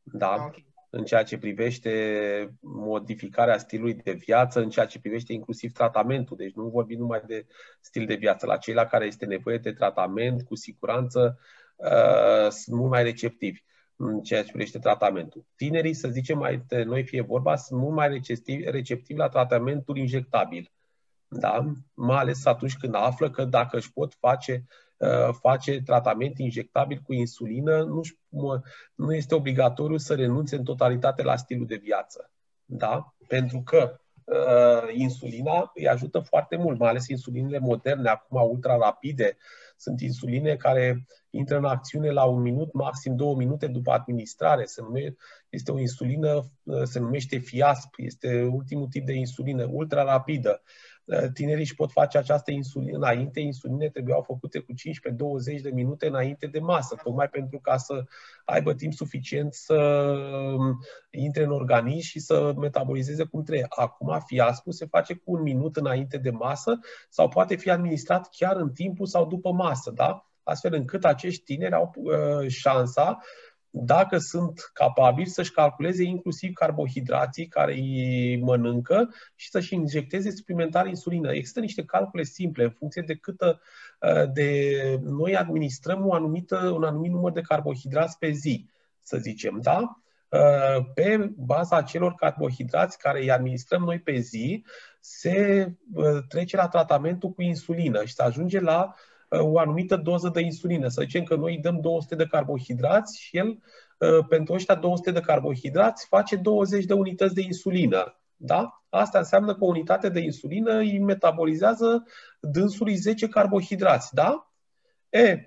Da? Okay. În ceea ce privește modificarea stilului de viață, în ceea ce privește inclusiv tratamentul. Deci nu vorbim numai de stil de viață. La cei la care este nevoie de tratament, cu siguranță, uh, sunt mult mai receptivi în ceea ce privește tratamentul. Tinerii, să zicem, mai de noi fie vorba, sunt mult mai receptivi, receptivi la tratamentul injectabil. Da? Mai ales atunci când află că dacă își pot face, uh, face tratament injectabil cu insulină, nu, nu este obligatoriu să renunțe în totalitate la stilul de viață. Da? Pentru că uh, insulina îi ajută foarte mult, mai ales insulinele moderne, acum ultra rapide. Sunt insuline care intră în acțiune la un minut, maxim două minute după administrare. Se numește, este o insulină, se numește Fiasp, este ultimul tip de insulină, ultra rapidă. Tinerii își pot face această insulină înainte. Insuline trebuiau făcute cu cincisprezece douăzeci de minute înainte de masă, tocmai pentru ca să aibă timp suficient să intre în organism și să metabolizeze cum trebuie. Acum Fiaspul se face cu un minut înainte de masă sau poate fi administrat chiar în timpul sau după masă, da? Astfel încât acești tineri au uh, șansa, dacă sunt capabili, să-și calculeze inclusiv carbohidrații care îi mănâncă și să-și injecteze suplimentar insulină. Există niște calcule simple în funcție de câtă de noi administrăm o anumită, un anumit număr de carbohidrați pe zi, să zicem, da? Pe baza acelor carbohidrați care îi administrăm noi pe zi, se trece la tratamentul cu insulină și se ajunge la o anumită doză de insulină. Să zicem că noi îi dăm două sute de carbohidrați și el, pentru ăștia două sute de carbohidrați, face douăzeci de unități de insulină. Da? Asta înseamnă că o unitate de insulină îi metabolizează dânsului zece carbohidrați. Da? E,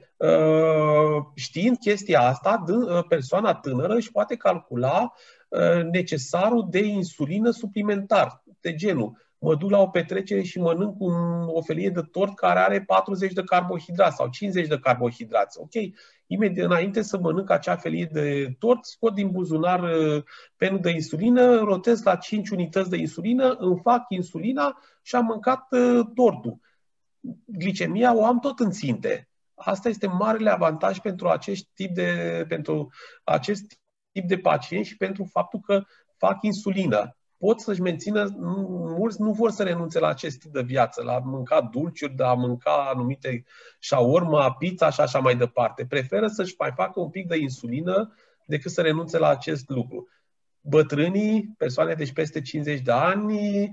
știind chestia asta, persoana tânără își poate calcula necesarul de insulină suplimentar, de genul: mă duc la o petrecere și mănânc un, o felie de tort care are patruzeci de carbohidrați sau cincizeci de carbohidrați. Ok? Imediat înainte să mănânc acea felie de tort, scot din buzunar penul de insulină, rotez la cinci unități de insulină, îmi fac insulina și am mâncat tortul. Glicemia o am tot în ținte. Asta este marele avantaj pentru acest tip de, pentru acest tip de pacienți și pentru faptul că fac insulină. Pot să-și mențină, mulți nu vor să renunțe la acest tip de viață, la a mânca dulciuri, de a mânca anumite shawarma, pizza și așa mai departe. Preferă să-și mai facă un pic de insulină decât să renunțe la acest lucru. Bătrânii, persoane deci peste cincizeci de ani,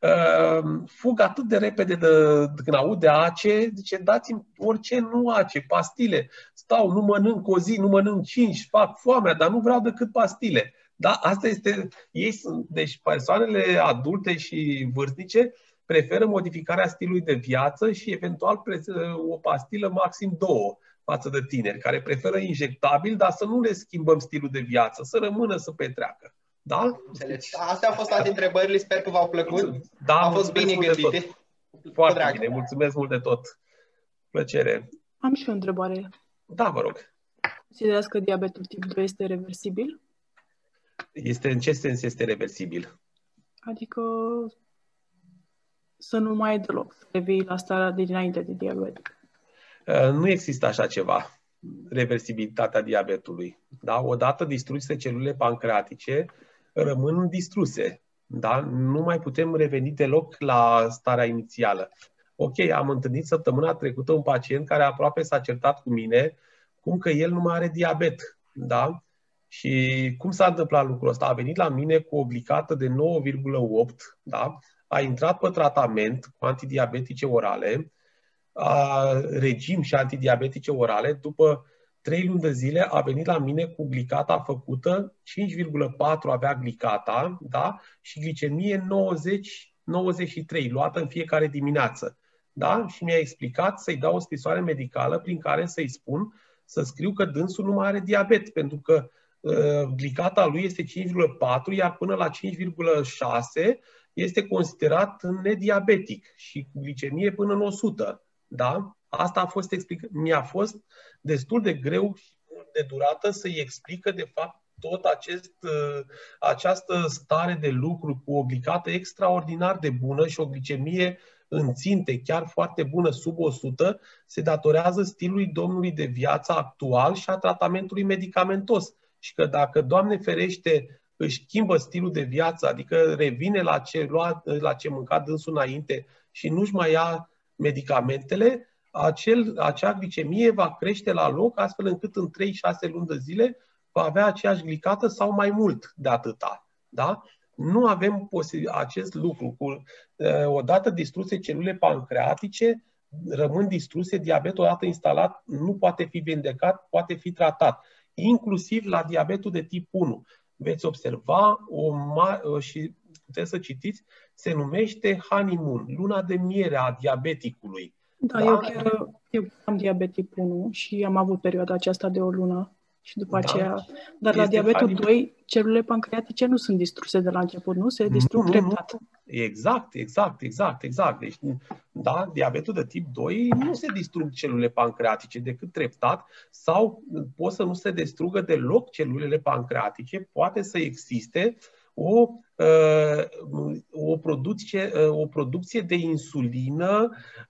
fug atât de repede de, de, când aud de A C E, zice: dați-mi orice, nu A C E, pastile. Stau, nu mănânc o zi, nu mănânc cinci, fac foamea, dar nu vreau decât pastile. Da, asta este, ei sunt, deci persoanele adulte și vârstnice preferă modificarea stilului de viață și eventual o pastilă, maxim două, față de tineri care preferă injectabil, dar să nu le schimbăm stilul de viață, să rămână să petreacă. Da? Înțeles. Astea au fost toate întrebările, sper că v-au plăcut. Da, au fost bine gândite. Foarte bine, mulțumesc mult de tot. Plăcere. Am și o întrebare. Da, vă rog. Considerați că diabetul tip doi este reversibil? Este, în ce sens este reversibil? Adică să nu mai ai deloc, să revii la starea de dinainte de diabet. Nu există așa ceva, reversibilitatea diabetului. Da? Odată distruse celulele pancreatice, rămân distruse. Da? Nu mai putem reveni deloc la starea inițială. Ok, am întâlnit săptămâna trecută un pacient care aproape s-a certat cu mine cum că el nu mai are diabet. Da? Și cum s-a întâmplat lucrul ăsta? A venit la mine cu o glicată de nouă virgulă opt, da? A intrat pe tratament cu antidiabetice orale, a, regim și antidiabetice orale. După trei luni de zile a venit la mine cu glicata făcută, cinci virgulă patru avea glicata, da? Și glicemie nouăzeci nouăzeci și trei, luată în fiecare dimineață. Da? Și mi-a explicat să-i dau o scrisoare medicală prin care să-i spun să scriu că dânsul nu mai are diabet, pentru că glicata lui este cinci virgulă patru, iar până la cinci virgulă șase este considerat nediabetic și cu glicemie până în o sută. Da? Asta a fost explicat. Mi-a fost destul de greu și de durată să-i explică de fapt tot acest, această stare de lucru cu o glicată extraordinar de bună și o glicemie în ținte chiar foarte bună, sub o sută, se datorează stilului domnului de viață actual și a tratamentului medicamentos. și că dacă, Doamne ferește, își schimbă stilul de viață, adică revine la ce, lua, la ce mânca dânsul înainte și nu-și mai ia medicamentele, acel, acea glicemie va crește la loc, astfel încât în trei șase luni de zile va avea aceeași glicată sau mai mult de atâta. Da? Nu avem acest lucru. Cu, odată distruse celulele pancreatice, rămân distruse, diabetul odată instalat nu poate fi vindecat, poate fi tratat. Inclusiv la diabetul de tip unu. Veți observa o ma- și puteți să citiți, se numește honeymoon, luna de miere a diabeticului. Da, da? eu chiar eu am diabet tip unu și am avut perioada aceasta de o lună și după da. aceea. Dar la diabetul honeymoon. doi, celulele pancreatice nu sunt distruse de la început, nu? Se distrug nu, treptat. Nu. Exact, exact, exact, exact. Deci, da, diabetul de tip doi nu se distrug celulele pancreatice decât treptat sau pot să nu se distrugă deloc celulele pancreatice, poate să existe o, o, producție, o producție de insulină,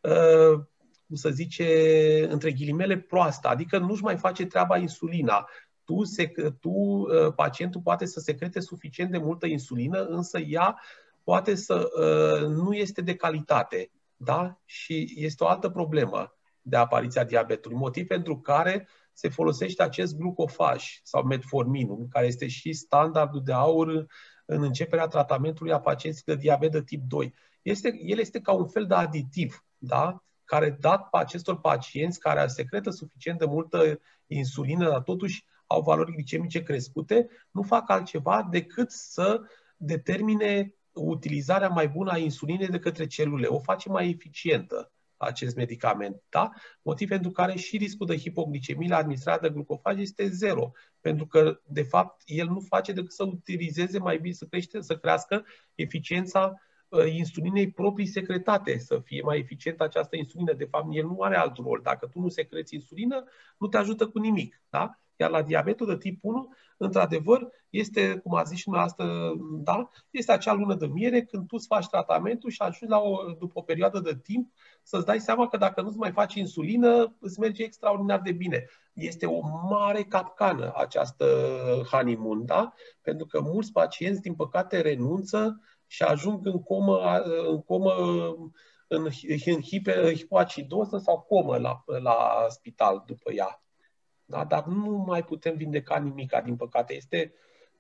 cum să zice, între ghilimele proastă, adică nu-și mai face treaba insulina. Tu, se, tu, pacientul poate să secrete suficient de multă insulină, însă ea poate să nu este de calitate. Da? Și este o altă problemă de apariția diabetului, motiv pentru care se folosește acest glucofaj sau metforminul, care este și standardul de aur în începerea tratamentului a pacienților de diabet de tip doi. Este, el este ca un fel de aditiv, da? Care dat acestor pacienți care secretă suficient de multă insulină, dar totuși au valori glicemice crescute, nu fac altceva decât să determine utilizarea mai bună a insulinei de către celule. O face mai eficientă acest medicament. Da? Motiv pentru care și riscul de hipoglicemie la administrarea de glucofag este zero. Pentru că, de fapt, el nu face decât să utilizeze mai bine, să, crește, să crească eficiența uh, insulinei proprii secretate, să fie mai eficientă această insulină. De fapt, el nu are alt rol. Dacă tu nu secreți insulină, nu te ajută cu nimic. Da? Iar la diabetul de tip unu, într-adevăr, este, cum a zis și dumneavoastră, da, este acea lună de miere când tu îți faci tratamentul și ajungi la o, după o perioadă de timp să-ți dai seama că dacă nu-ți mai faci insulină, îți merge extraordinar de bine. Este o mare capcană această honeymoon, da? Pentru că mulți pacienți, din păcate, renunță și ajung în comă, în comă în, în hipoacidoză sau comă la, la spital după ea. Da? Dar nu mai putem vindeca nimic, din păcate. Este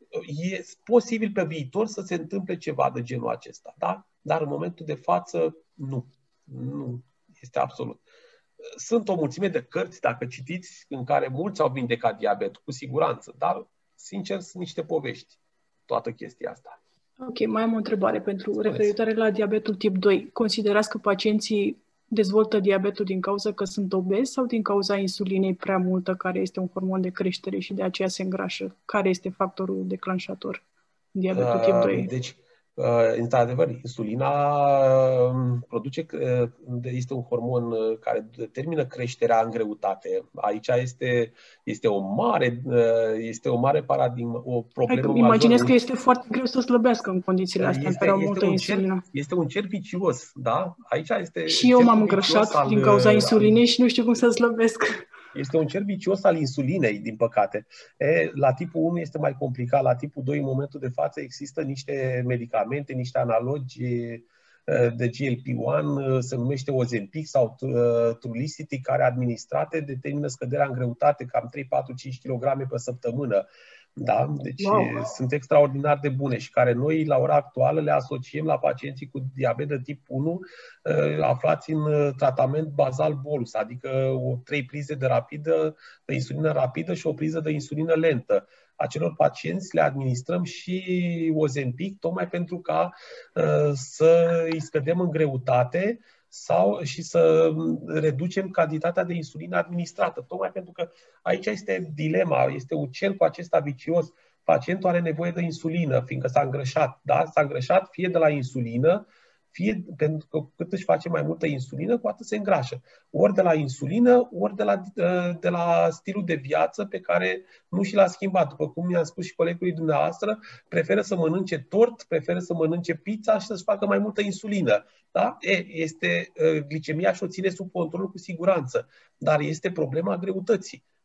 e posibil pe viitor să se întâmple ceva de genul acesta, da? Dar în momentul de față, nu. Nu este absolut. Sunt o mulțime de cărți, dacă citiți, în care mulți au vindecat diabetul, cu siguranță, dar, sincer, sunt niște povești, toată chestia asta. Ok, mai am o întrebare pentru referitoare la diabetul tip doi. Considerați că pacienții dezvoltă diabetul din cauza că sunt obezi sau din cauza insulinei prea multă, care este un hormon de creștere și de aceea se îngrașă? Care este factorul declanșator în diabetul tip doi? Deci, într-adevăr, insulina produce, este un hormon care determină creșterea în greutate. Aici este, este o mare, este o mare paradigmă, o problemă. Imaginez că este foarte greu să slăbească în condițiile astea, în care au multă insulină. Este un cerc vicios, da? Aici este. Și eu m-am îngrășat al, din cauza insulinei și nu știu cum să slăbesc. Este un cerc vicios al insulinei, din păcate. E, la tipul unu este mai complicat, la tipul doi, în momentul de față, există niște medicamente, niște analogi de G L P unu, se numește Ozempic sau Trulicity, care administrate determină scăderea în greutate cam trei, patru, cinci kilograme pe săptămână. Da? Deci wow. Sunt extraordinar de bune și care noi la ora actuală le asociem la pacienții cu diabet de tip unu aflați în tratament bazal bolus, adică o trei prize de rapidă, de insulină rapidă și o priză de insulină lentă. Acelor pacienți le administrăm și Ozempic tocmai pentru ca uh, să îi scădem în greutate sau și să reducem cantitatea de insulină administrată. Tocmai pentru că aici este dilema, este un cerc acesta vicios. Pacientul are nevoie de insulină, fiindcă s-a îngrășat. Da? S-a îngrășat fie de la insulină, fie pentru că cât își face mai multă insulină, cu atât se îngrașă. Ori de la insulină, ori de la, de la stilul de viață pe care nu și l-a schimbat. După cum mi-a spus și colegului dumneavoastră, preferă să mănânce tort, preferă să mănânce pizza și să-și facă mai multă insulină. Da? E, este, glicemia și o ține sub control cu siguranță, dar este problema greutății.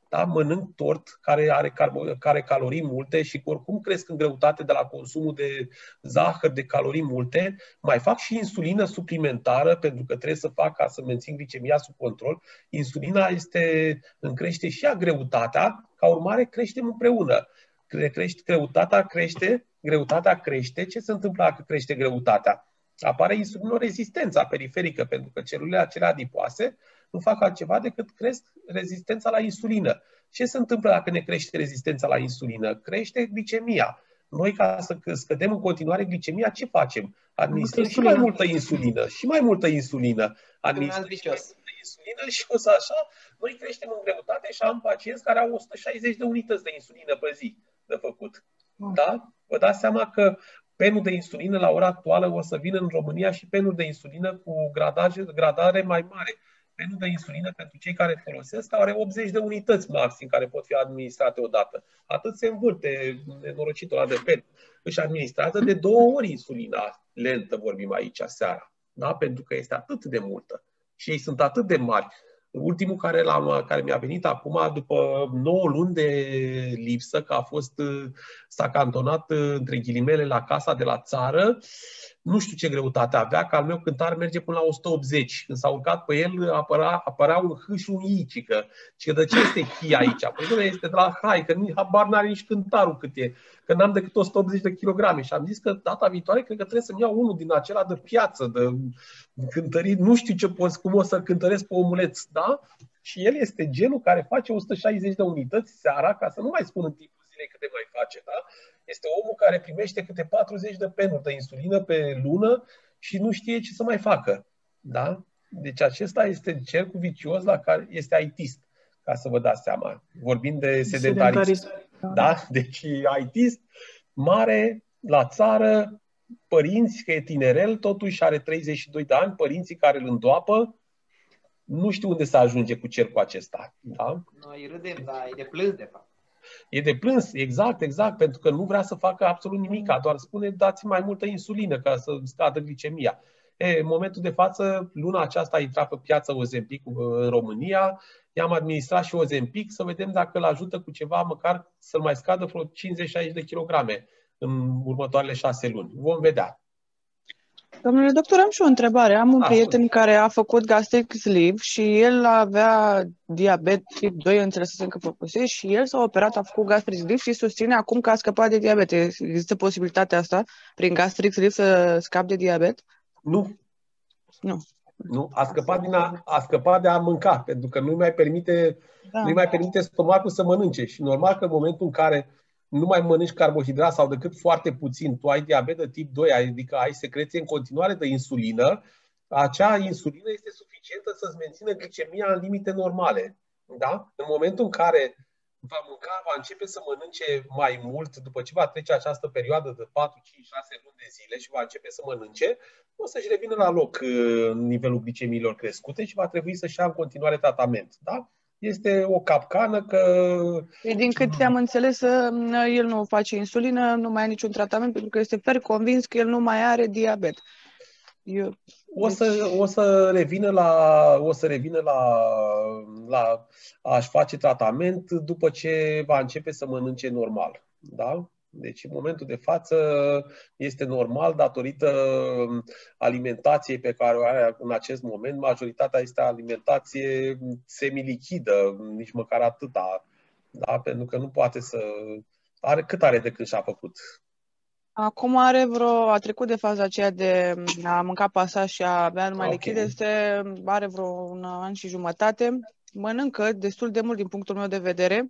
Da? Mănânc tort care are, care calorii multe și oricum cresc în greutate de la consumul de zahăr, de calorii multe, mai fac și insulină suplimentară pentru că trebuie să fac ca să mențin glicemia sub control. Insulina este, îmi crește și ea greutatea, ca urmare creștem împreună. Crește, greutatea crește, greutatea crește. Ce se întâmplă dacă crește greutatea? Apare insulinorezistența periferică, pentru că celulele acelea adipoase nu fac altceva decât cresc rezistența la insulină. Ce se întâmplă dacă ne crește rezistența la insulină? Crește glicemia. Noi, ca să scădem în continuare glicemia, ce facem? Administrăm și mai multă insulină, și mai multă insulină. Administrăm și mai multă insulină și o să așa, noi creștem în greutate și am pacienți care au o sută șaizeci de unități de insulină pe zi de făcut. Da? Vă dați seama că penul de insulină la ora actuală o să vină în România și penul de insulină cu gradaje, gradare mai mare. Penul de insulină pentru cei care folosesc are optzeci de unități maxim care pot fi administrate odată. Atât se învârte nenorocitul ăla de pen. Își administrează de două ori insulina lentă, vorbim aici seara. Da? Pentru că este atât de multă. Și ei sunt atât de mari. Ultimul care, l-am, care mi-a venit acum, după nouă luni de lipsă, că a fost, s-a cantonat între ghilimele la casa de la țară, nu știu ce greutate avea, că al meu cântar merge până la o sută optzeci. Când s-a urcat pe el, apărea, apărea un H și un I, că, că de ce este H aici? Păi nu, este de la hai, că nici habar n-are nici cântarul cât e, că n-am decât o sută optzeci de kilograme. Și am zis că data viitoare cred că trebuie să-mi iau unul din acela de piață, de cântărit, nu știu ce poți, cum o să cântăresc pe omuleț, da? Și el este genul care face o sută șaizeci de unități seara, ca să nu mai spun în timpul zilei câte mai face, da? Este omul care primește câte patruzeci de penuri de insulină pe lună și nu știe ce să mai facă. Da? Deci acesta este cercul vicios la care este aitist, ca să vă dați seama. Vorbim de sedentarism. Da? Deci aitist, mare, la țară, părinți, că e tinerel, totuși are treizeci și doi de ani, părinții care îl îndoapă, nu știu unde să ajunge cu cercul acesta. Da? Noi râdem, dar e de plâns, de fapt. E de plâns, exact, exact, pentru că nu vrea să facă absolut nimic, doar spune dați mai multă insulină ca să scadă glicemia. E, în momentul de față, luna aceasta a intrat pe piață Ozempic în România, i-am administrat și Ozempic să vedem dacă îl ajută cu ceva, măcar să-l mai scadă vreo cincizeci șaizeci de kilograme în următoarele șase luni. Vom vedea. Domnule doctor, am și o întrebare. Am un prieten care a făcut gastric sleeve și el avea diabet tip doi, înțelesesem că făcuse, și el s-a operat, a făcut gastric sleeve și susține acum că a scăpat de diabet. Există posibilitatea asta, prin gastric sleeve, să scap de diabet? Nu. Nu. Nu, a scăpat, din a, a scăpat de a mânca, pentru că nu-i mai permite, da. nu-i mai permite stomacul să mănânce. Și normal că în momentul în care nu mai mănânci carbohidrat sau decât foarte puțin, tu ai diabet de tip doi, adică ai secreție în continuare de insulină, acea insulină este suficientă să-ți mențină glicemia în limite normale. Da? În momentul în care va mânca, va începe să mănânce mai mult, după ce va trece această perioadă de patru, cinci, șase luni de zile și va începe să mănânce, o să-și revină la loc nivelul glicemiilor crescute și va trebui să-și ia în continuare tratament. Da? Este o capcană că... Din câte am înțeles, el nu face insulină, nu mai are niciun tratament, pentru că este fer convins că el nu mai are diabet. Eu... O să, o să revină la, o să revină la, la a-și face tratament după ce va începe să mănânce normal. Da? Deci în momentul de față este normal datorită alimentației pe care o are în acest moment. Majoritatea este alimentație semilichidă, nici măcar atâta. Da? Pentru că nu poate să... Are, cât are de când și-a făcut? Acum are vreo, a trecut de faza aceea de a mânca pasaj și a bea numai Okay. lichide, este, are vreo un an și jumătate, mănâncă destul de mult din punctul meu de vedere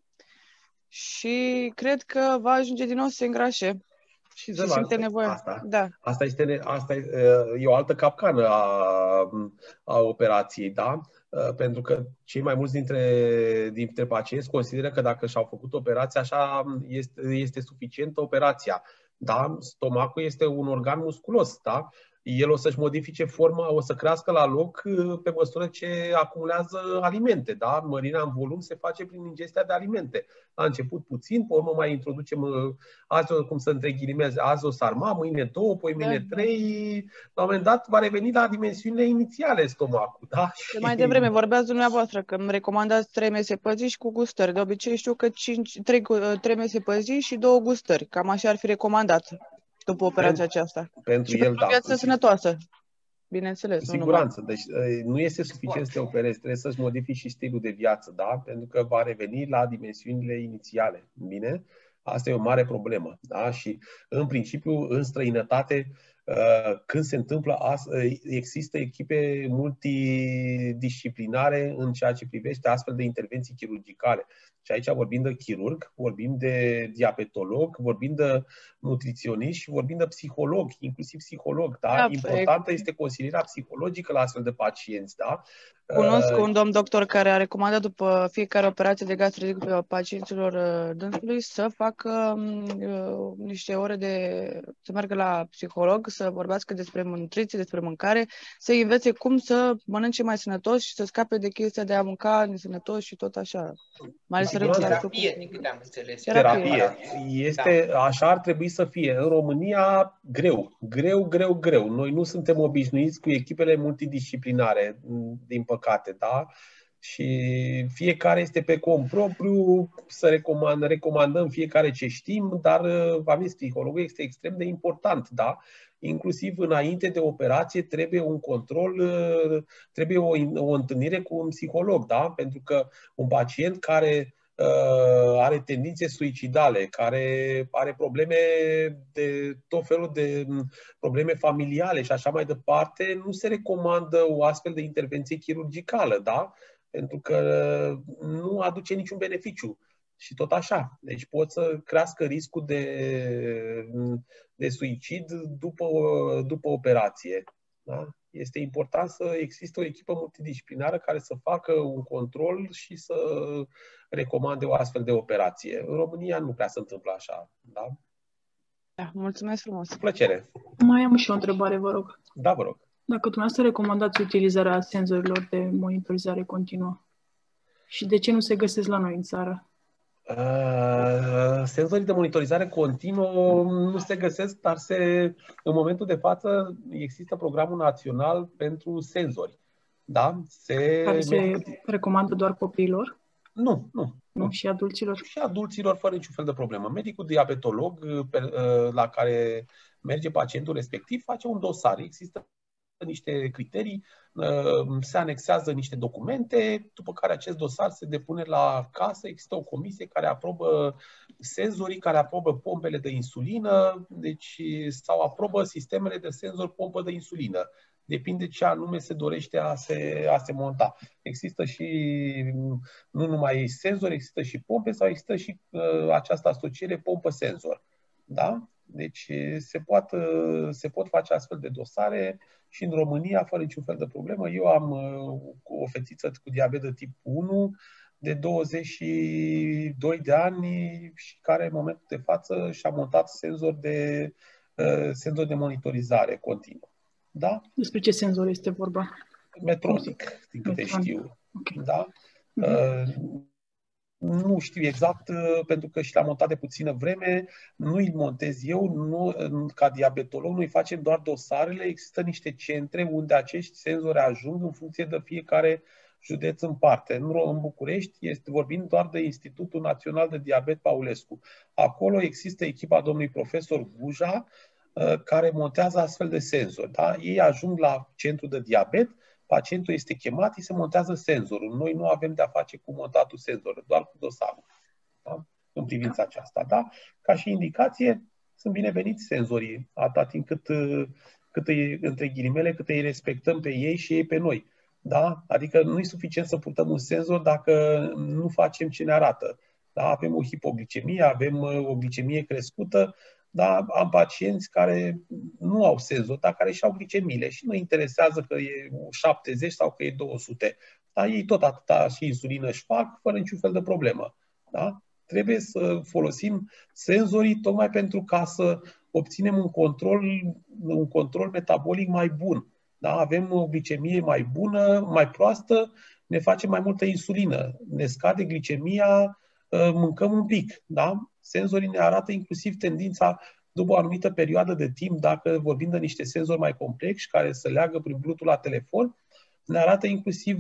și cred că va ajunge din nou să se îngrașe și, și simte nevoia. Asta, da. asta, este, asta e o altă capcană a, a operației, da? Pentru că cei mai mulți dintre, dintre pacienți consideră că dacă și-au făcut operația, așa este, este suficientă operația. Da? Stomacul este un organ musculos, da? el o să-și modifice forma, o să crească la loc pe măsură ce acumulează alimente. Da? Mărirea în volum se face prin ingestia de alimente. La început puțin, pe urmă mai introducem azi, cum să între ghilimele, azi o sarma, mâine două, poi mâine da, trei. La un moment dat va reveni la dimensiunile inițiale stomacul. Da? De mai devreme vorbeați dumneavoastră că îmi recomandați trei mese pe zi și cu gustări. De obicei știu că trei mese pe zi și două gustări. Cam așa ar fi recomandat după operația pentru, aceasta. Pentru și el, pentru da. viață sănătoasă. Bineînțeles. Cu siguranță. Deci nu este suficient să te operezi, trebuie să-ți modifici și stilul de viață, da? Pentru că va reveni la dimensiunile inițiale. Bine? Asta e o mare problemă. Da? Și în principiu, în străinătate, când se întâmplă, există echipe multidisciplinare în ceea ce privește astfel de intervenții chirurgicale. Și aici vorbim de chirurg, vorbim de diabetolog, vorbim de nutriționist și vorbim de psiholog, inclusiv psiholog. Da? Da, importantă este consilierea psihologică la astfel de pacienți. Da? Cunosc un domn doctor care a recomandat după fiecare operație de gastric pacienților dânsului să facă uh, niște ore de... să meargă la psiholog, să vorbească despre nutriție, despre mâncare, să învețe cum să mănânce mai sănătos și să scape de chestia de a mânca nesănătos și tot așa. Mai ales terapie, din câte am înțeles. Terapie. Este, așa ar trebui să fie. În România, greu. Greu, greu, greu. Noi nu suntem obișnuiți cu echipele multidisciplinare, din păcate, da? Și fiecare este pe cont propriu, să recomand, recomandăm fiecare ce știm, dar aveți psihologul este extrem de important, da? Inclusiv înainte de operație trebuie un control, trebuie o, o întâlnire cu un psiholog, da? Pentru că un pacient care uh, are tendințe suicidale, care are probleme de tot felul de probleme familiale și așa mai departe, nu se recomandă o astfel de intervenție chirurgicală, da? Pentru că nu aduce niciun beneficiu. Și tot așa. Deci pot să crească riscul de, de suicid după, după operație. Da? Este important să existe o echipă multidisciplinară care să facă un control și să recomande o astfel de operație. În România nu prea se întâmplă așa. Da? Da, mulțumesc frumos. Cu plăcere. Mai am și o întrebare, vă rog. Da, vă rog. Dacă dumneavoastră recomandați utilizarea senzorilor de monitorizare continuă și de ce nu se găsesc la noi în țară? Uh, senzorii de monitorizare continuă nu se găsesc, dar se, în momentul de față există programul național pentru senzori. Da? Se... Care se recomandă doar copiilor? Nu, nu. Nu, și adulților? Și adulților, fără niciun fel de problemă. Medicul diabetolog la care merge pacientul respectiv face un dosar. Există niște criterii, se anexează niște documente, după care acest dosar se depune la casă, există o comisie care aprobă senzorii, care aprobă pompele de insulină, deci, sau aprobă sistemele de senzor pompă de insulină. Depinde ce anume se dorește a se, a se monta. Există și nu numai senzori, există și pompe sau există și uh, această asociere pompă-senzor. Da? Deci se, poate, se pot face astfel de dosare și în România fără niciun fel de problemă. Eu am o fetiță cu diabet de tip unu de douăzeci și doi de ani și care în momentul de față și-a montat senzor de, senzor de monitorizare continuă. Da? Despre ce senzor este vorba? Metronic, din câte știu. Okay. Da? Uh-huh. Nu știu exact, pentru că și l-am montat de puțină vreme, nu îl montez eu, nu, ca diabetolog, noi facem doar dosarele, există niște centre unde acești senzori ajung în funcție de fiecare județ în parte. În București este vorbind doar de Institutul Național de Diabet Paulescu. Acolo există echipa domnului profesor Guja, care montează astfel de senzori. Da? Ei ajung la centru de diabet, pacientul este chemat, îi se montează senzorul. Noi nu avem de-a face cu montatul senzorului, doar cu dosarul. Da? În privința aceasta. Da? Ca și indicație, sunt bineveniți senzorii, atâta timp cât, cât îi, între ghilimele, cât îi respectăm pe ei și ei pe noi. Da? Adică nu e suficient să purtăm un senzor dacă nu facem ce ne arată. Da? Avem o hipoglicemie, avem o glicemie crescută, dar am pacienți care nu au senzor, dar care și-au glicemiile și nu interesează că e șaptezeci sau că e două sute. Dar ei tot atâta și insulină își fac fără niciun fel de problemă. Da? Trebuie să folosim senzorii tocmai pentru ca să obținem un control, un control metabolic mai bun. Da? Avem o glicemie mai bună, mai proastă, ne facem mai multă insulină, ne scade glicemia, mâncăm un pic. Da? Senzorii ne arată inclusiv tendința după o anumită perioadă de timp, dacă vorbim de niște senzori mai complexi care se leagă prin Bluetooth la telefon, ne arată inclusiv,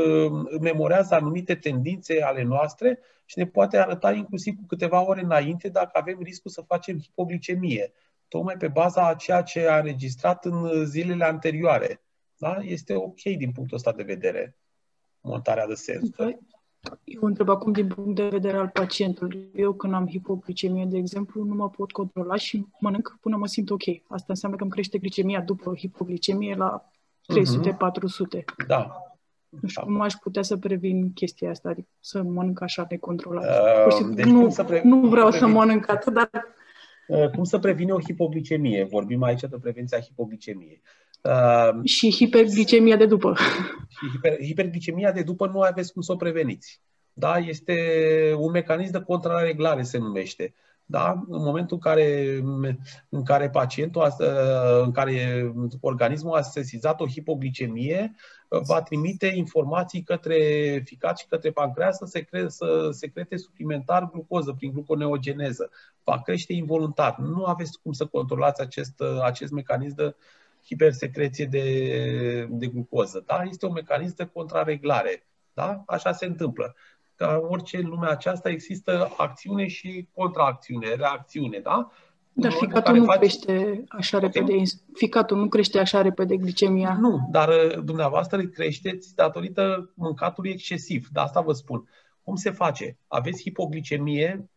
memorează anumite tendințe ale noastre și ne poate arăta inclusiv cu câteva ore înainte dacă avem riscul să facem hipoglicemie, tocmai pe baza a ceea ce a înregistrat în zilele anterioare. Da? Este ok din punctul ăsta de vedere, montarea de senzori. Eu întreb acum din punct de vedere al pacientului. Eu când am hipoglicemie, de exemplu, nu mă pot controla și mănânc până mă simt ok. Asta înseamnă că îmi crește glicemia după hipoglicemie la trei sute patru sute. Da. Nu știu cum aș putea să previn chestia asta, adică să mănânc așa necontrolat. Uh, deci nu, să pre- nu vreau să, să mănânc atât, dar... Uh, cum să previne o hipoglicemie? Vorbim aici de prevenția hipoglicemiei. Uh, și hiperglicemia de după. Și hiper, hiperglicemia de după nu aveți cum să o preveniți. Da? Este un mecanism de contrareglare, se numește. Da? În momentul în care, în care pacientul, a, în care organismul a sesizat o hipoglicemie, va trimite informații către ficat și către pancreas să, secre, să secrete suplimentar glucoză prin gluconeogeneză. Va crește involuntar. Nu aveți cum să controlați acest, acest mecanism de hipersecreție de, de glucoză. Da? Este un mecanism de contrareglare. Da? Așa se întâmplă. Ca orice în lumea aceasta există acțiune și contraacțiune, reacțiune, da? Dar ficatul nu faci... crește așa repede, ficatul nu crește așa repede glicemia. Nu, dar dumneavoastră îi creșteți datorită mâncatului excesiv. De asta vă spun. Cum se face? Aveți hipoglicemie,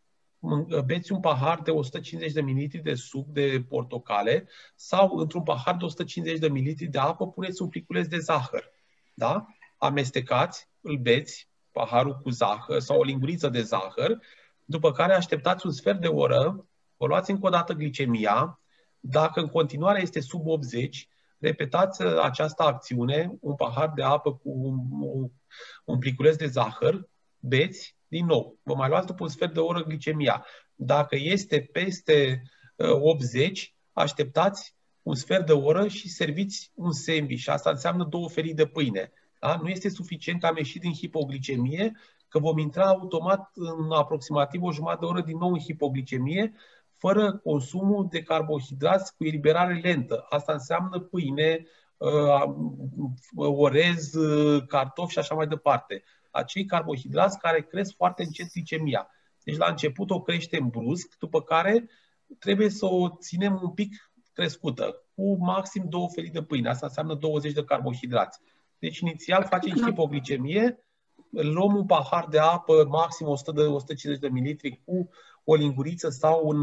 beți un pahar de o sută cincizeci de mililitri de suc de portocale sau într-un pahar de o sută cincizeci de mililitri de apă puneți un pliculeț de zahăr. Da? Amestecați, îl beți, paharul cu zahăr sau o linguriță de zahăr, după care așteptați un sfert de oră, vă luați încă o dată glicemia, dacă în continuare este sub optzeci, repetați această acțiune, un pahar de apă cu un, un pliculeț de zahăr, beți din nou. Vă mai luați după un sfert de oră glicemia. Dacă este peste optzeci, așteptați un sfert de oră și serviți un sandwich. Asta înseamnă două felii de pâine. Da? Nu este suficient că am ieșit din hipoglicemie, că vom intra automat în aproximativ o jumătate de oră din nou în hipoglicemie, fără consumul de carbohidrați cu eliberare lentă. Asta înseamnă pâine, orez, cartofi și așa mai departe. Acei carbohidrați care cresc foarte încet glicemia. Deci la început o creștem brusc, după care trebuie să o ținem un pic crescută, cu maxim două felii de pâine. Asta înseamnă douăzeci de carbohidrați. Deci inițial facem hipoglicemie, luăm un pahar de apă, maxim o sută de, o sută cincizeci de mililitri cu o linguriță sau un,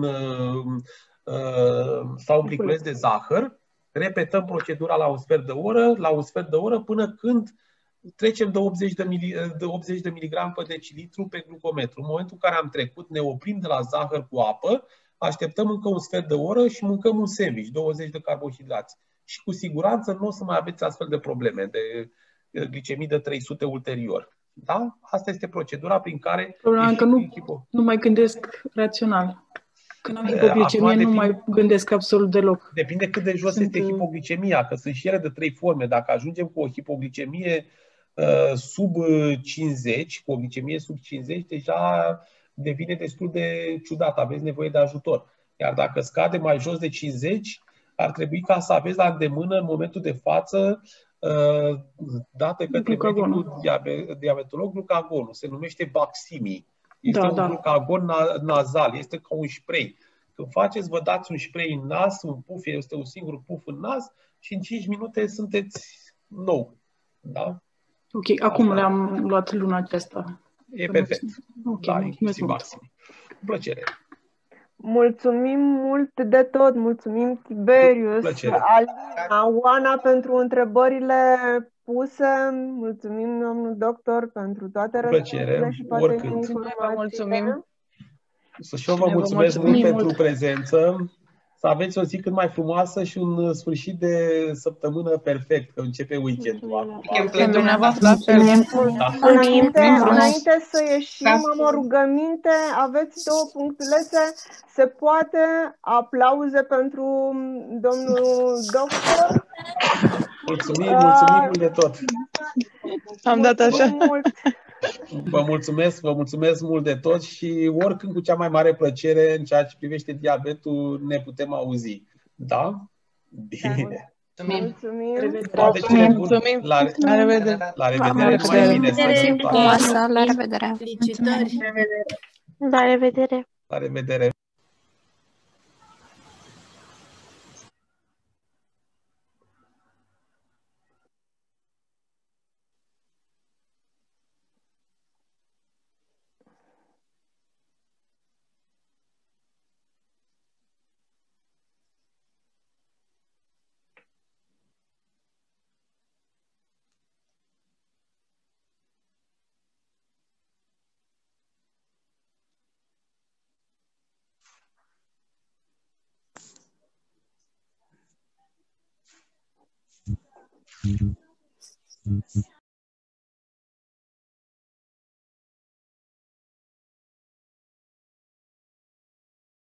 uh, sau un pliculeț de zahăr, repetăm procedura la un sfert de oră, la un sfert de oră până când trecem de optzeci de, mili, de optzeci de miligrame pe decilitru pe glucometru. În momentul în care am trecut, ne oprim de la zahăr cu apă, așteptăm încă un sfert de oră și mâncăm un sandwich, douăzeci de carbohidrați. Și cu siguranță nu o să mai aveți astfel de probleme de glicemii de trei sute ulterior. Da? Asta este procedura prin care... Problema că nu, nu mai gândesc rațional. Când am hipoglicemie nu depinde, mai gândesc absolut deloc. Depinde cât de jos sunt... este hipoglicemia, că sunt și ele de trei forme. Dacă ajungem cu o hipoglicemie uh, sub cincizeci, cu o glicemie sub cincizeci, deja devine destul de ciudat. Aveți nevoie de ajutor. Iar dacă scade mai jos de cincizeci, ar trebui ca să aveți la îndemână în momentul de față uh, date către medicul diabetolog glucagonul. Se numește Baqsimi. Este da, un da. glucagon nazal, este ca un spray. Când faceți, vă dați un spray în nas, un puf, este un singur puf în nas și în cinci minute sunteți nou. Da? Ok, acum Asta. le-am luat luna aceasta. E perfect. Okay, da, inclusiv Baqsimi. Cu plăcere. Mulțumim mult de tot, mulțumim Tiberius, Alina, Oana pentru întrebările puse, mulțumim domnul doctor pentru toate răspunsurile și toate informațiile. Mulțumim. Să și eu vă mulțumesc mult pentru prezență. să aveți o zi cât mai frumoasă și un sfârșit de săptămână perfect, că începe weekendul acum. La fel. Da. Înainte, înainte să ieșim, am o rugăminte, aveți două punctulețe, se poate, aplauze pentru domnul doctor. Mulțumim, mulțumim mult de tot. Am dat așa. Mult. Vă mulțumesc, vă mulțumesc mult de tot și oricând cu cea mai mare plăcere în ceea ce privește diabetul ne putem auzi. Da? Bine. Mulțumim. Toate cele bune. Mulțumim. La, La revedere. la revedere. Numai bine. Frumoasă, la revedere. Felicitări. La revedere. La revedere. Mm-hmm.